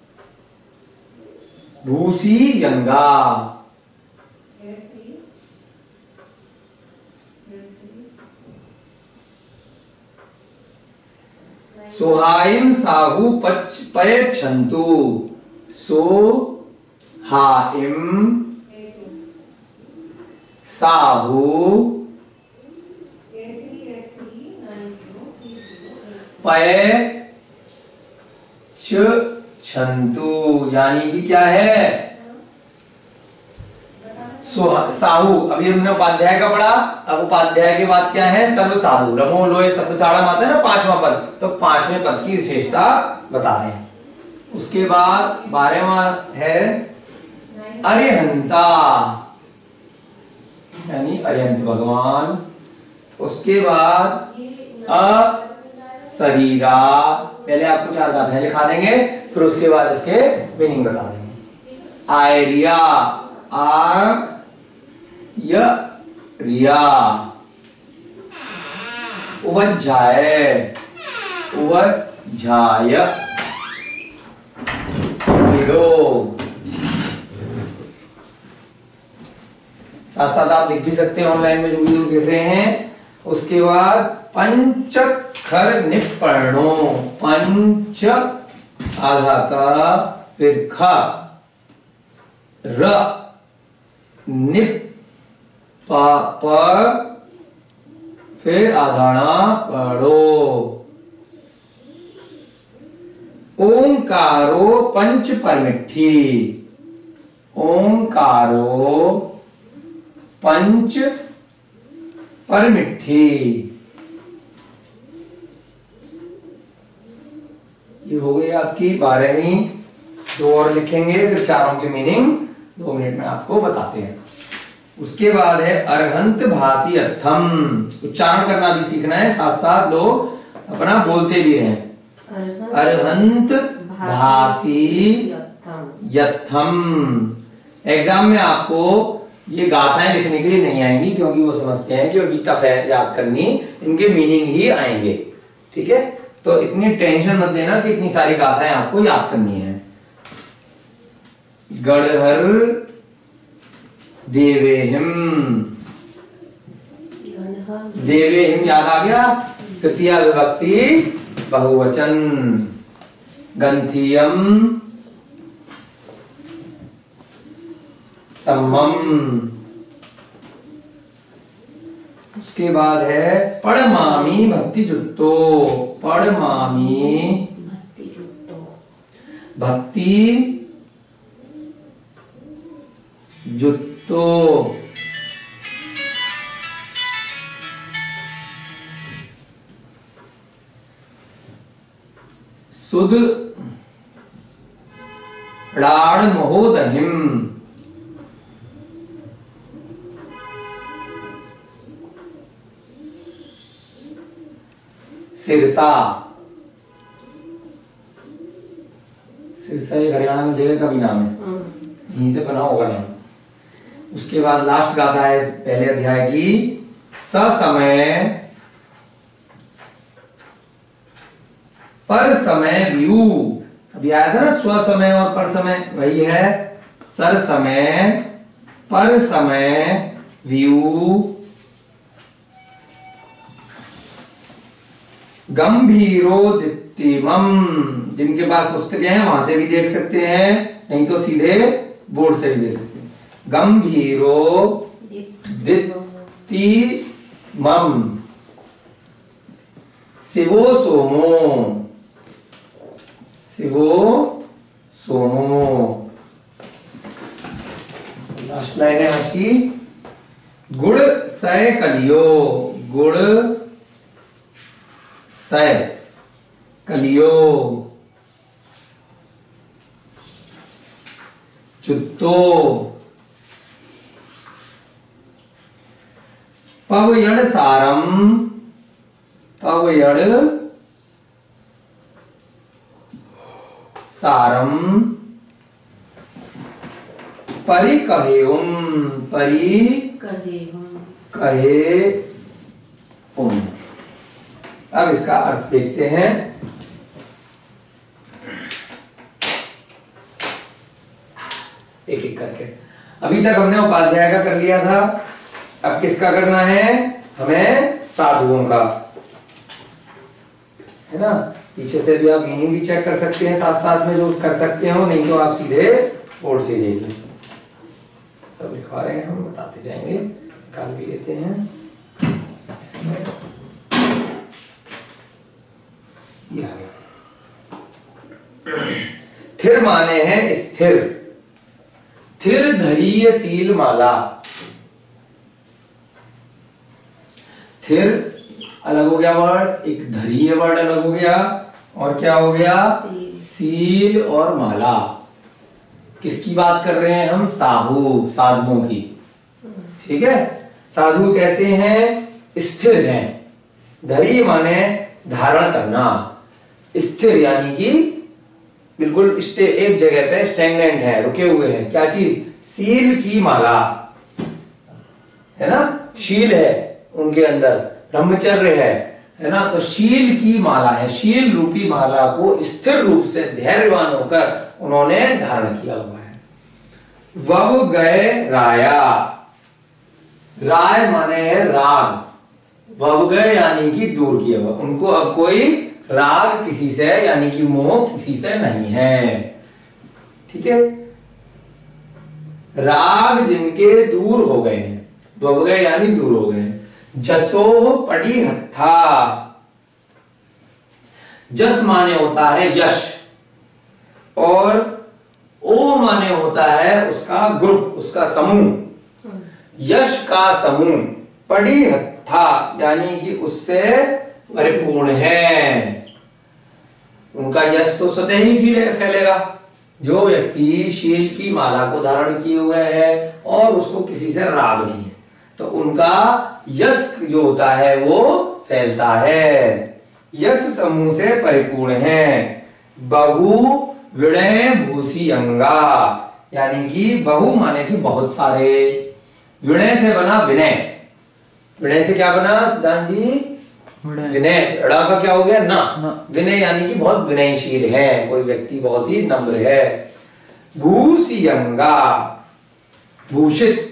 A: भूसी यंगा। सोहाइम साहू पच पय छंतु, सो हाइम साहू पय च छंतु, यानी कि क्या है? साहू। अभी हमने उपाध्याय का पढ़ा, अब उपाध्याय के बाद क्या है? सर्व साधु। रमो लोए शब्द साड़ा माता है ना, पांचवा पद, तो पांचवें पद की विशेषता बता रहे हैं। उसके बाद बारहवां है अरिहंता, यानी अरिहंत भगवान। उसके बाद अशरीरा। पहले आपको चार गाथाएं लिखा देंगे, फिर उसके बाद इसके मीनिंग बता देंगे। आयरिया, आ य रिया। उवज्जाय, उवज्जाय। साथ साथ आप लिख भी सकते हैं ऑनलाइन में जो भी लोग लिख रहे हैं। उसके बाद पंचखर निपर्णो, पंच आधा का, फिर ख र निप पा प, फिर आधाना पढ़ो। ओंकारो पंच परमिट्ठी, ओंकारो पंच पर मिट्टी। ये हो गई आपकी बारहवीं। दो और लिखेंगे, फिर चारों के मीनिंग दो मिनट में आपको बताते हैं। उसके बाद है अरहंत भासी अर्थम। उच्चारण करना भी सीखना है, साथ साथ लोग अपना बोलते भी हैं। अरहंत भासी यथम। एग्जाम में आपको ये गाथाएं लिखने के लिए नहीं आएंगी, क्योंकि वो समझते हैं कि अभी टफ है याद करनी, इनके मीनिंग ही आएंगे। ठीक है, तो इतनी टेंशन मत लेना कि इतनी सारी गाथाएं आपको याद करनी है। गढ़हर देवेहिम। देवेहिम याद आ गया, तृतीया विभक्ति बहुवचन। गंथियम सम्मम। उसके बाद है पड़मामी भक्ति जुट्टो। पड़मामी भक्ति जुट्टो। सुध राड़ महोदहिम। सिरसा। सिरसा एक हरियाणा में जगह का भी नाम है, यहीं से बना होगा नाम। उसके बाद लास्ट गाथा है पहले अध्याय की, ससमय पर समय व्यू। अभी आया था ना स्व समय और पर समय, वही है सर समय पर समय व्यू। गंभीरो दीप्तिमम। जिनके पास पुस्तकें हैं वहां से भी देख सकते हैं, नहीं तो सीधे बोर्ड से भी देख सकते हैं। गंभीरो दीप्तिमम। शिवो सोमो। शिवो सोमो। लास्ट लाइन है आज की, गुड़ सय कलियो। गुड़ सय कलियो। चुत्तो। पवयड़ सारम। पवयड़ सारम। परि कहेउम। परि कहे उम। अब इसका अर्थ देखते हैं। एक एक करके। अभी तक हमने उपाध्याय का कर लिया था, अब किसका करना है हमें? साधुओं का, है ना। पीछे से भी आप मीनिंग भी चेक कर सकते हैं, साथ साथ में जो कर सकते हो, नहीं तो आप सीधे बोर्ड से देख लें। सब लिखवा रहे हैं हम, बताते जाएंगे। निकाल भी लेते हैं इसमें। ये आ गया। थिर माने हैं स्थिर। थिर धैर्य शील माला। थिर अलग हो गया वर्ड, एक धैर्य वर्ड अलग हो गया, और क्या हो गया? सील और माला। किसकी बात कर रहे हैं हम? साहू, साधुओं की। ठीक है, साधु कैसे हैं? स्थिर हैं। धैर्य माने धारण करना, स्थिर यानी कि बिल्कुल स्टे एक जगह पे स्टैग्नेंट है, रुके हुए हैं। क्या चीज? शील की माला, है ना। शील है उनके अंदर, ब्रह्मचर्य है, है ना। तो शील की माला है, शील रूपी माला को स्थिर रूप से धैर्यवान होकर उन्होंने धारण किया हुआ है। वह गए राया। राय माने है राग। वह गए यानी कि दूर किया हुआ, उनको अब कोई राग किसी से यानी कि मोह किसी से नहीं है। ठीक है, राग जिनके दूर हो गए हैं, वह गए यानी दूर हो गए। जसो पड़ी हत्था। जस माने होता है यश, और ओ माने होता है उसका ग्रुप, उसका समूह। यश का समूह। पड़ी हत्था था, यानी कि उससे परिपूर्ण है। उनका यश तो स्वतः ही फैलेगा। जो व्यक्ति शील की माला को धारण किए हुए है और उसको किसी से राग नहीं है, तो उनका यश जो होता है वो फैलता है। यश समूह से परिपूर्ण है। बहु विनय भूसी अंगा, यानी कि बहु माने कि बहुत सारे, विनय से बना विनय। विनय से क्या बना सिद्धांत जी? विनय। ड़ा का क्या हो गया? ना। विनय यानी कि बहुत विनयशील है, कोई व्यक्ति बहुत ही नम्र है। भूसी अंगा, भूषित।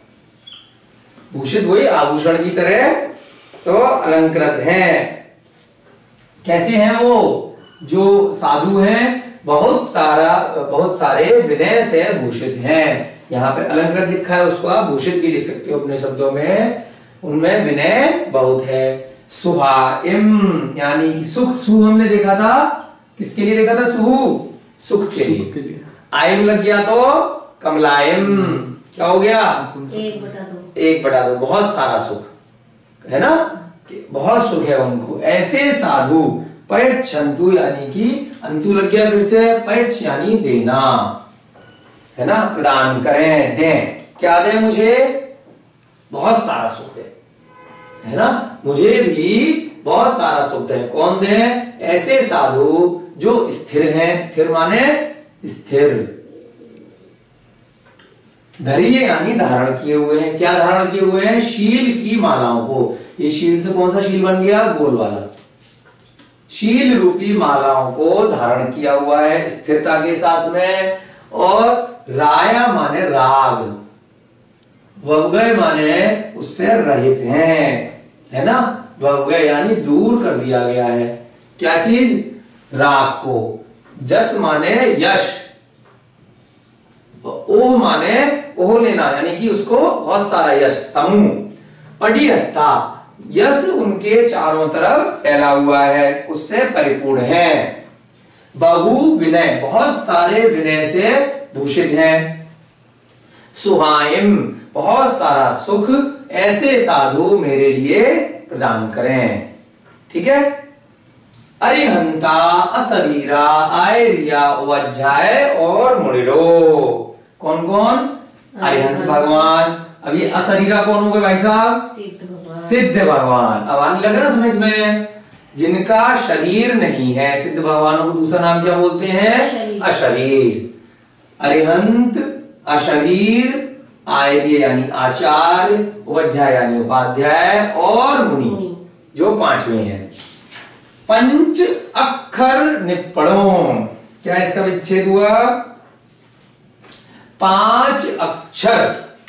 A: भूषित वही आभूषण की तरह तो अलंकृत है। कैसे हैं वो? जो साधु हैं बहुत सारा बहुत सारे विनय से भूषित हैं। यहाँ पे अलंकृत लिखा है, उसको आप भूषित भी लिख सकते हो अपने शब्दों में। उनमें विनय बहुत है। सुभाइम, यानी कि सुख। सु हमने देखा था, किसके लिए देखा था? सुहु, सुख के लिए, के लिए। आयम लग गया तो कमलायम, क्या हो गया?
B: एक बटा दो।
A: एक बटा दो, बहुत सारा सुख है ना, कि बहुत सुख है उनको। ऐसे साधु पयच्छन्तु, यानी कि अंतु लग गया फिर से, पयच्छ यानी देना है ना, प्रदान करें, दें। क्या दें? मुझे बहुत सारा सुख दे, है ना, मुझे भी बहुत सारा सुख दे। कौन दे? ऐसे साधु जो स्थिर हैं। स्थिर माने स्थिर, धैर्य यानी धारण किए हुए हैं। क्या धारण किए हुए हैं? शील की मालाओं को। ये शील से कौन सा शील बन गया? गोल वाला। शील रूपी मालाओं को धारण किया हुआ है स्थिरता के साथ में। और राया माने राग, वगय माने उससे रहित हैं, है ना। वगय यानी दूर कर दिया गया है। क्या चीज? राग को। जस माने यश, ओह माने ओह लेना, यानी कि उसको बहुत सारा यश, समूह। पटिहत्ता, यश उनके चारों तरफ फैला हुआ है, उससे परिपूर्ण है। बहु विनय, बहुत सारे विनय से भूषित हैं। सुहाइम, बहुत सारा सुख ऐसे साधु मेरे लिए प्रदान करें। ठीक है। अरिहंता, असरीरा, आयरिया, वज्जाय और मुनिरो। कौन कौन? अरिहंत भगवान। अब ये असरीरा कौन हो गए भाई साहब?
B: सिद्ध भगवान।
A: सिद्ध भगवान। अब आने लगे ना समझ में। जिनका शरीर नहीं है, सिद्ध भगवानों को दूसरा नाम क्या बोलते हैं? अशरीर। अरिहंत, अशरीर, आर्य यानी आचार्य, वज्जाय यानी उपाध्याय और मुनि जो पांचवें हैं। पंच अक्षर निपणों, क्या इसका विच्छेद हुआ? पांच अक्षर,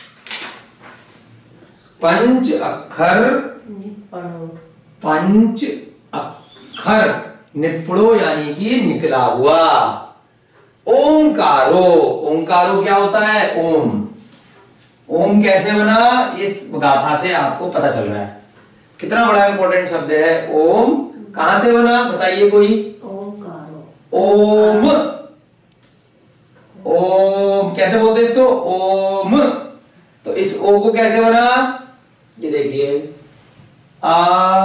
A: पंच अक्षर
B: निपणों,
A: पंच अक्षर निपड़ो यानी कि निकला हुआ। ओंकारो, ओंकारो क्या होता है? ओम। ओम कैसे बना? इस गाथा से आपको पता चल रहा है। कितना बड़ा इंपॉर्टेंट शब्द है ओम। कहां से बना बताइए कोई?
B: ओंकारो।
A: ओम। ओम कैसे बोलते हैं इसको? ओम। तो इस ओ को कैसे बना? ये देखिए, आ,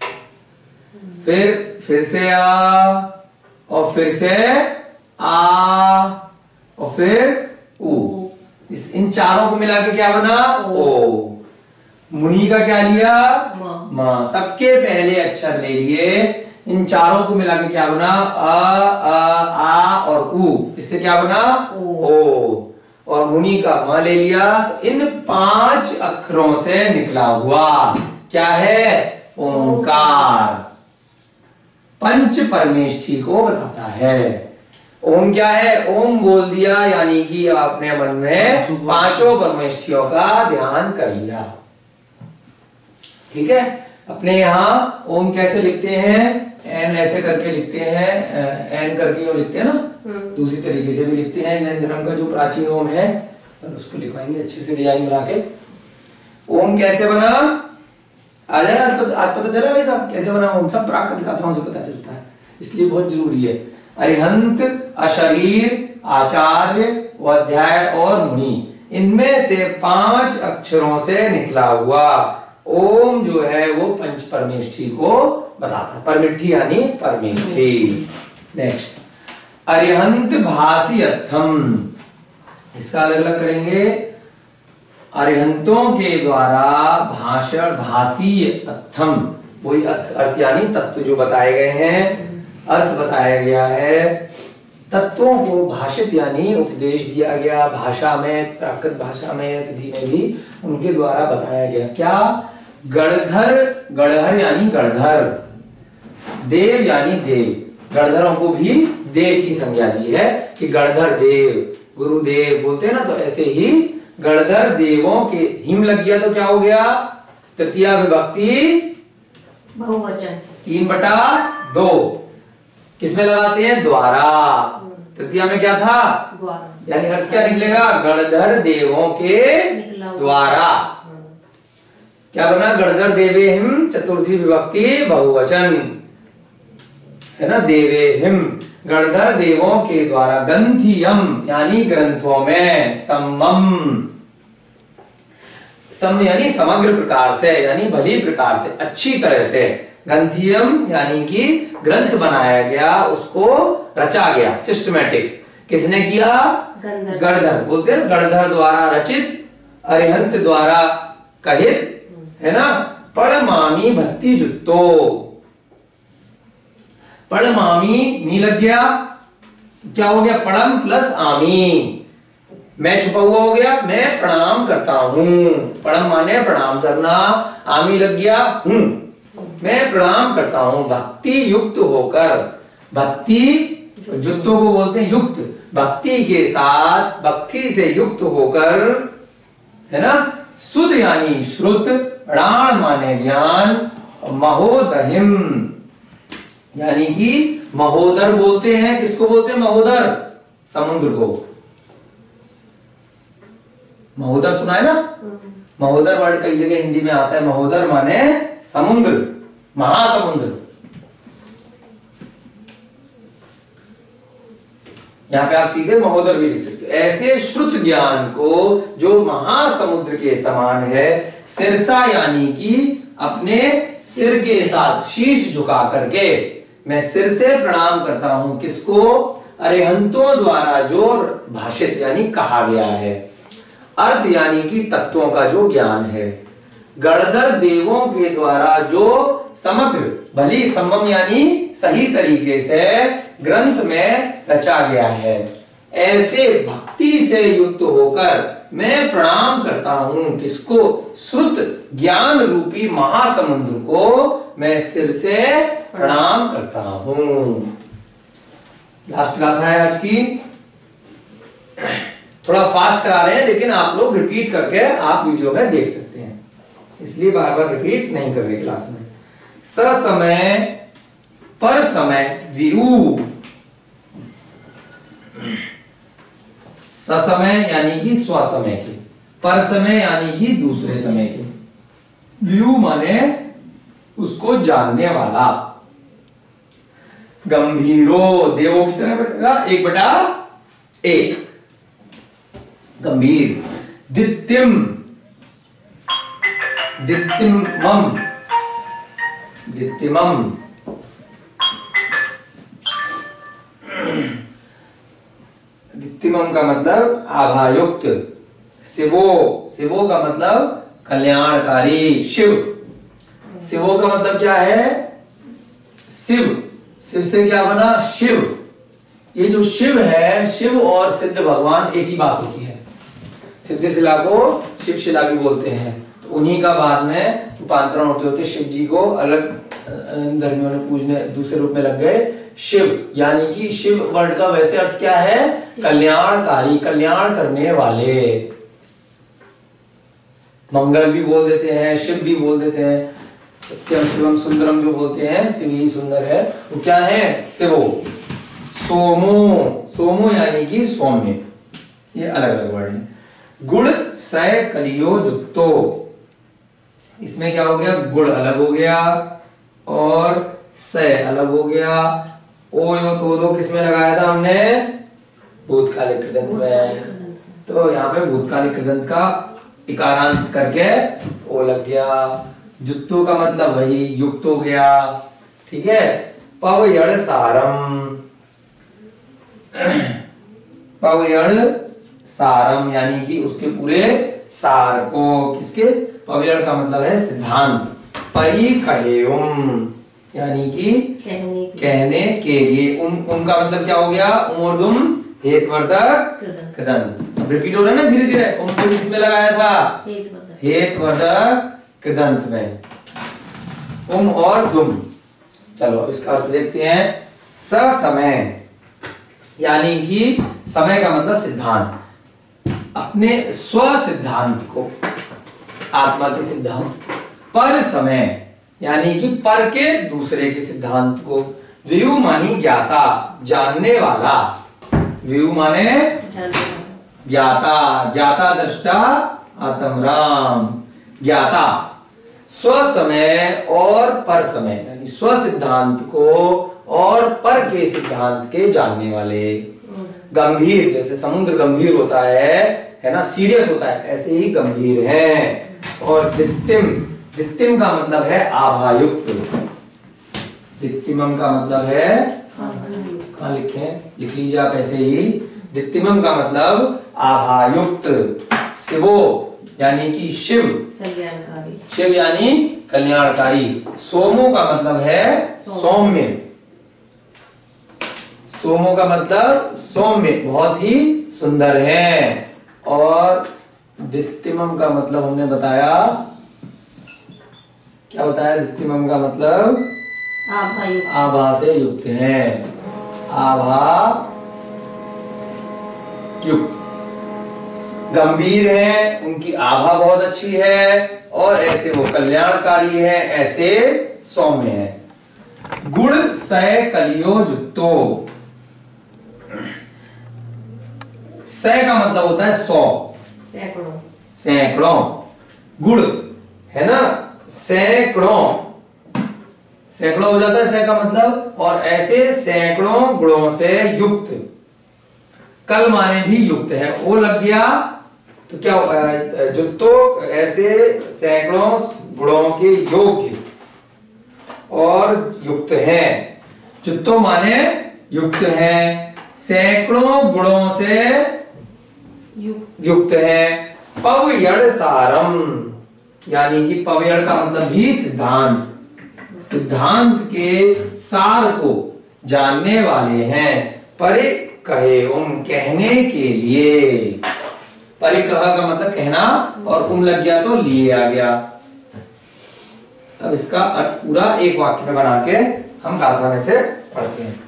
A: फिर फिर से आ, और फिर से आ, और फिर ऊ। इस इन चारों को मिला के क्या बना? ओ। मुनि का क्या लिया? मां। सबके पहले अक्षर ले लिए, इन चारों को मिला के क्या बना? अ, अ, आ और उ। इससे क्या बना? ओ, ओ। और मुनि का म ले लिया, तो इन पांच अक्षरों से निकला हुआ क्या है? ओंकार। पंच परमेष्ठी को बताता है। ओम क्या है? ओम बोल दिया यानी कि आपने मन में पांचों परमेष्ठियों का ध्यान कर लिया। ठीक है। अपने यहाँ ओम कैसे लिखते हैं? एन ऐसे करके लिखते हैं, एन करके लिखते हैं ना, दूसरी तरीके से भी लिखते हैं। जैन धर्म का जो प्राचीन ओम है उसको लिखवाएंगे अच्छे से डिजाइन बना के। ओम कैसे बना? आ जाए आज पता, आज पता चला भाई साहब कैसे बना ओम? सब प्राकृत गाथाओं से पता चलता है, इसलिए बहुत जरूरी है। अरिहंत, अशरीर, आचार्य, अध्याय और मुनि, इनमें से पांच अक्षरों से निकला हुआ ओम जो है वो पंच परमेष्ठी को बताता है। परमिट्ठी यानी परमेष्ठी। नेक्स्ट, अरिहंत भासी अर्थम, इसका अलग अलग करेंगे। अरिहंतों के द्वारा भाषण भासी अर्थम, वही अर्थ अर्थ यानी तत्व जो बताए गए हैं, अर्थ बताया गया है, तत्वों को भाषित यानी उपदेश दिया गया, भाषा में, प्राकृत भाषा में या किसी में भी उनके द्वारा बताया गया। क्या? गणधर, गणधर यानी गणधर, देव यानी देव, गणधरों को भी देव की संज्ञा दी है कि गणधर देव, गुरुदेव बोलते हैं ना, तो ऐसे ही गणधर देवों के, हिम लग गया तो क्या हो गया? तृतीया विभक्ति
B: बहुवचन,
A: तीन बटा दो, किसमें लगाते हैं? द्वारा। तृतीया में क्या था?
B: द्वारा,
A: यानी अर्थ क्या निकलेगा? गणधर देवों के द्वारा। क्या बना? गणधर देवे हिम, चतुर्थी विभक्ति बहुवचन है ना, देवे हिम, गणधर देवों के द्वारा, ग्रंथियम यानी ग्रंथों में, सम्मम, सम यानी समग्र प्रकार से, यानी भली प्रकार से, अच्छी तरह से, ग्रंथियम यानी कि ग्रंथ बनाया गया, उसको रचा गया, सिस्टमेटिक। किसने किया? गणधर बोलते हैं, गणधर द्वारा रचित, अरिहंत द्वारा कहित, है ना। पड़मामी भक्ति जुत्तो, पड़मामी नी लग गया, क्या हो गया? पड़म प्लस आमी, मैं छुपा हुआ हो गया, मैं प्रणाम करता हूं, पड़म माने प्रणाम करना, आमी लग गया हूं, मैं प्रणाम करता हूं, भक्ति युक्त होकर, भक्ति जुत्तों को बोलते हैं युक्त, भक्ति के साथ, भक्ति से युक्त होकर, है ना। सुध यानी श्रुत, प्राण माने ज्ञान, महोदहिम यानी कि महोदर बोलते हैं, किसको बोलते हैं? महोदर, समुद्र को। महोदर सुना है ना? महोदर वर्ड कई जगह हिंदी में आता है, महोदर माने समुद्र, महासमुद्र। यहां पे आप सीधे महोदर भी लिख सकते हो। ऐसे श्रुत ज्ञान को जो महासमुद्र के समान है, सिरसा यानी कि अपने सिर के साथ शीश झुका करके, मैं सिर से प्रणाम करता हूं, किसको? अरिहंतों द्वारा जो भाषित यानी कहा गया है, अर्थ यानी कि तत्वों का जो ज्ञान है, गणधर देवों के द्वारा जो समग्र भली, सम्मम यानी सही तरीके से ग्रंथ में रचा गया है, ऐसे भक्ति से युक्त होकर मैं प्रणाम करता हूं, किसको? श्रुत ज्ञान रूपी महासमुद्र को मैं सिर से प्रणाम करता हूं। लास्ट गाथा है आज की, थोड़ा फास्ट करा रहे हैं, लेकिन आप लोग रिपीट करके आप वीडियो में देख सकते हैं, इसलिए बार बार रिपीट नहीं कर रहे क्लास में। ससमय पर समय विऊ, ससमय यानी कि स्वसमय के, पर समय यानी कि दूसरे समय के, व्यू माने उसको जानने वाला, गंभीरो देवों की तरह बनेगा, एक बटा एक, गंभीर। दित्यम, दित्यमम, दित्यमम, दित्यमम का मतलब आभायुक्त। शिवो, शिवो का मतलब कल्याणकारी, शिव, शिवो का मतलब क्या है? शिव, शिव से क्या बना? शिव। ये जो शिव है, शिव और सिद्ध भगवान एक ही बात होती है। सिद्ध शिला को शिव शिला भी बोलते हैं, तो उन्हीं का बाद में रूपांतरण होते होते शिव जी को अलग धर्मियों ने पूजने दूसरे रूप में लग गए। शिव यानी कि शिव वर्ड का वैसे अर्थ क्या है? कल्याणकारी, कल्याण करने वाले। मंगल भी बोल देते हैं, शिव भी बोल देते हैं, सत्यम शिवम सुंदरम जो बोलते हैं, शिव ही सुंदर है, वो क्या है? शिवो। सोमो, सोमो यानी कि सौम्य, ये अलग अलग वर्ड है। गुड़ सय कलियो जुक्तो, इसमें क्या हो गया? गुड़ अलग हो गया और सय अलग हो गया। ओ यो तो दो किसमें लगाया था हमने? भूतकालिक कृदंत में, तो यहाँ पे भूतकालिक कृदंत का इकारांत करके ओ लग गया। जुत्तो का मतलब वही युक्त हो गया, ठीक है। पवयड़ सारम, पवयड़ सारम यानी कि उसके पूरे सार को, किसके, पवयड़ का मतलब है सिद्धांत, परिकहेयुम यानी कि
B: कहने के
A: कहने के लिए, उन उनका मतलब क्या हो गया, उमोर्दुम हेतवर्धक कृदंत। अब रिपीट हो रहा है ना धीरे धीरे, उनको किसमें लगाया था,
B: हेतवर्धक
A: हेतवर्धक कृदंत में, उम और दुम। चलो इसका अर्थ देखते हैं। स समय यानी कि समय का मतलब सिद्धांत, अपने स्व सिद्धांत को, आत्मा के सिद्धांत, पर समय यानी कि पर के दूसरे के सिद्धांत को, व्यू मानी ज्ञाता जानने वाला, व्यू माने ज्ञाता, ज्ञाता दृष्टा आत्म राम, ज्ञाता स्व समय और पर समय यानी स्व सिद्धांत को और पर के सिद्धांत के जानने वाले, गंभीर, जैसे समुद्र गंभीर होता है है ना, सीरियस होता है, ऐसे ही गंभीर हैं। और दित्तिम, दित्तिम का मतलब है आभायुक्त, दित्तिमम का मतलब है, कहाँ लिखे, लिख लीजिए आप ऐसे ही, दित्तिमम का मतलब आभायुक्त, शिवो यानी कि शिव,
B: कल्याणकारी,
A: शिव यानी कल्याणकारी, सोमो का मतलब है सौम्य, सोमो का मतलब सौम्य, बहुत ही सुंदर है। और दित्तिमम का मतलब हमने बताया, क्या बताया, दित्तिमम का मतलब
B: आभा युक्त,
A: आभा से युक्त है, आभा युक्त, गंभीर है, उनकी आभा बहुत अच्छी है, और ऐसे वो कल्याणकारी है, ऐसे सौम्य है। गुण सय कलियो जुत्तो, सय का मतलब होता है सौ,
B: सैकड़ों,
A: सैकड़ों, गुण है ना, सैकड़ों, सैकड़ों हो जाता है सै का मतलब, और ऐसे सैकड़ों गुणों से युक्त, कल माने भी युक्त है, वो लग गया तो क्या होगा, जुत्तो ऐसे सैकड़ों गुणों के योग्य और युक्त है, जुत्तो माने युक्त है, सैकड़ों गुणों से
B: युक्त,
A: युक्त है। पवयड़ सारम यानी कि पवयड़ का मतलब भी सिद्धांत, सिद्धांत के सार को जानने वाले हैं। परे कहे उम कहने के लिए, परे कहा का मतलब कहना, और उम लग गया तो लिए आ गया। अब इसका अर्थ पूरा एक वाक्य में बना के हम गाथा में से पढ़ते हैं।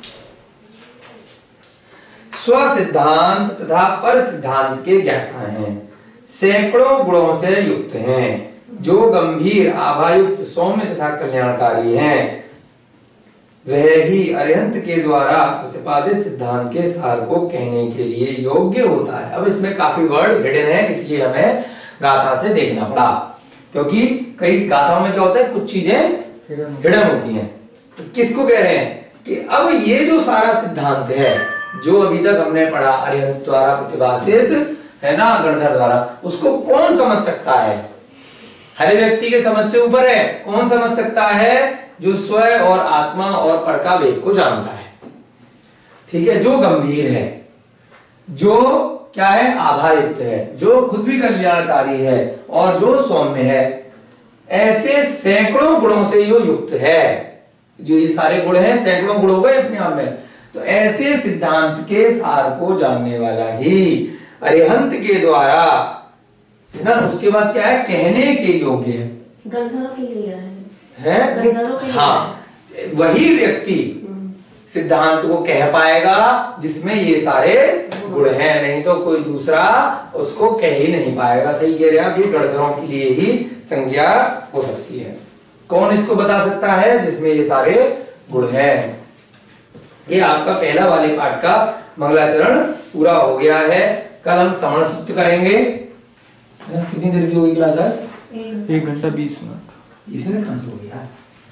A: स्व सिद्धांत तथा पर सिद्धांत के ज्ञाता हैं, सैकड़ों गुणों से युक्त हैं, जो गंभीर आभायुक्त सौम्य तथा कल्याणकारी हैं, वह ही अरिहंत के द्वारा प्रतिपादित सिद्धांत के सार को कहने के लिए योग्य होता है। अब इसमें काफी वर्ड हिडन है, इसलिए हमें गाथा से देखना पड़ा, क्योंकि कई गाथाओं में क्या होता है, कुछ चीजें हिडन होती हैं। तो किसको कह रहे हैं कि अब ये जो सारा सिद्धांत है जो अभी तक हमने पढ़ा अरिहंत द्वारा प्रतिभाषित है ना, गणधर द्वारा, उसको कौन समझ सकता है, हर व्यक्ति के समझ से ऊपर है, कौन समझ सकता है, जो स्वयं और आत्मा और पर का वेद को जानता है, ठीक है, जो गंभीर है, जो क्या है, आभायुक्त है, जो खुद भी कल्याणकारी है और जो सौम्य है, ऐसे सैकड़ों गुणों से यो युक्त है। जो ये सारे गुण हैं, सैकड़ों गुण हो गए अपने आप में, तो ऐसे सिद्धांत के सार को जानने वाला ही अरिहंत के द्वारा है ना, उसके बाद क्या है, कहने के योग्य है,
B: गंधर्व के लिए है,
A: है?
B: गंधर्व के लिए,
A: हाँ, वही व्यक्ति सिद्धांत को कह पाएगा जिसमें ये सारे गुण हैं, नहीं तो कोई दूसरा उसको कह ही नहीं पाएगा। सही कह रहे हैं आप, ये गणधरों के लिए ही संज्ञा हो सकती है। कौन इसको बता सकता है, जिसमें ये सारे गुण हैं। ये आपका पहला वाले पाठ का मंगलाचरण पूरा हो गया है। कल हम श्रवण सूक्त करेंगे। कितनी देर की होगी क्लास?
C: एक घंटा बीस मिनट।
A: बीस मिनट कहाँ से हो गया?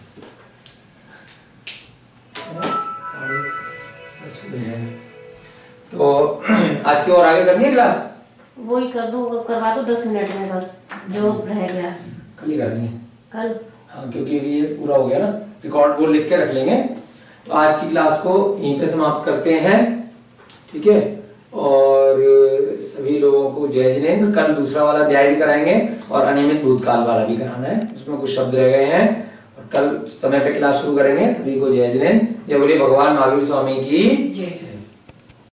A: तो आज की और आगे करनी है क्लास?
B: वो ही कर दो, करवा दो दस मिनट में, बस जो रह गया
A: कल ही करेंगे।
B: कल
A: हाँ, क्योंकि ये पूरा हो गया ना, रिकॉर्ड वो लिख के रख लेंगे। तो आज की क्लास को यहीं पे समाप्त करते हैं, ठीक है। और सभी लोगों को जय जिनेन्द्र। कल दूसरा वाला अध्याय भी कराएंगे और अनियमित भूतकाल वाला भी कराना है, उसमें कुछ शब्द रह गए हैं। और कल समय पे क्लास शुरू करेंगे। सभी को जय जिनेन्द्र। जय बोले भगवान महावीर स्वामी की
B: जय।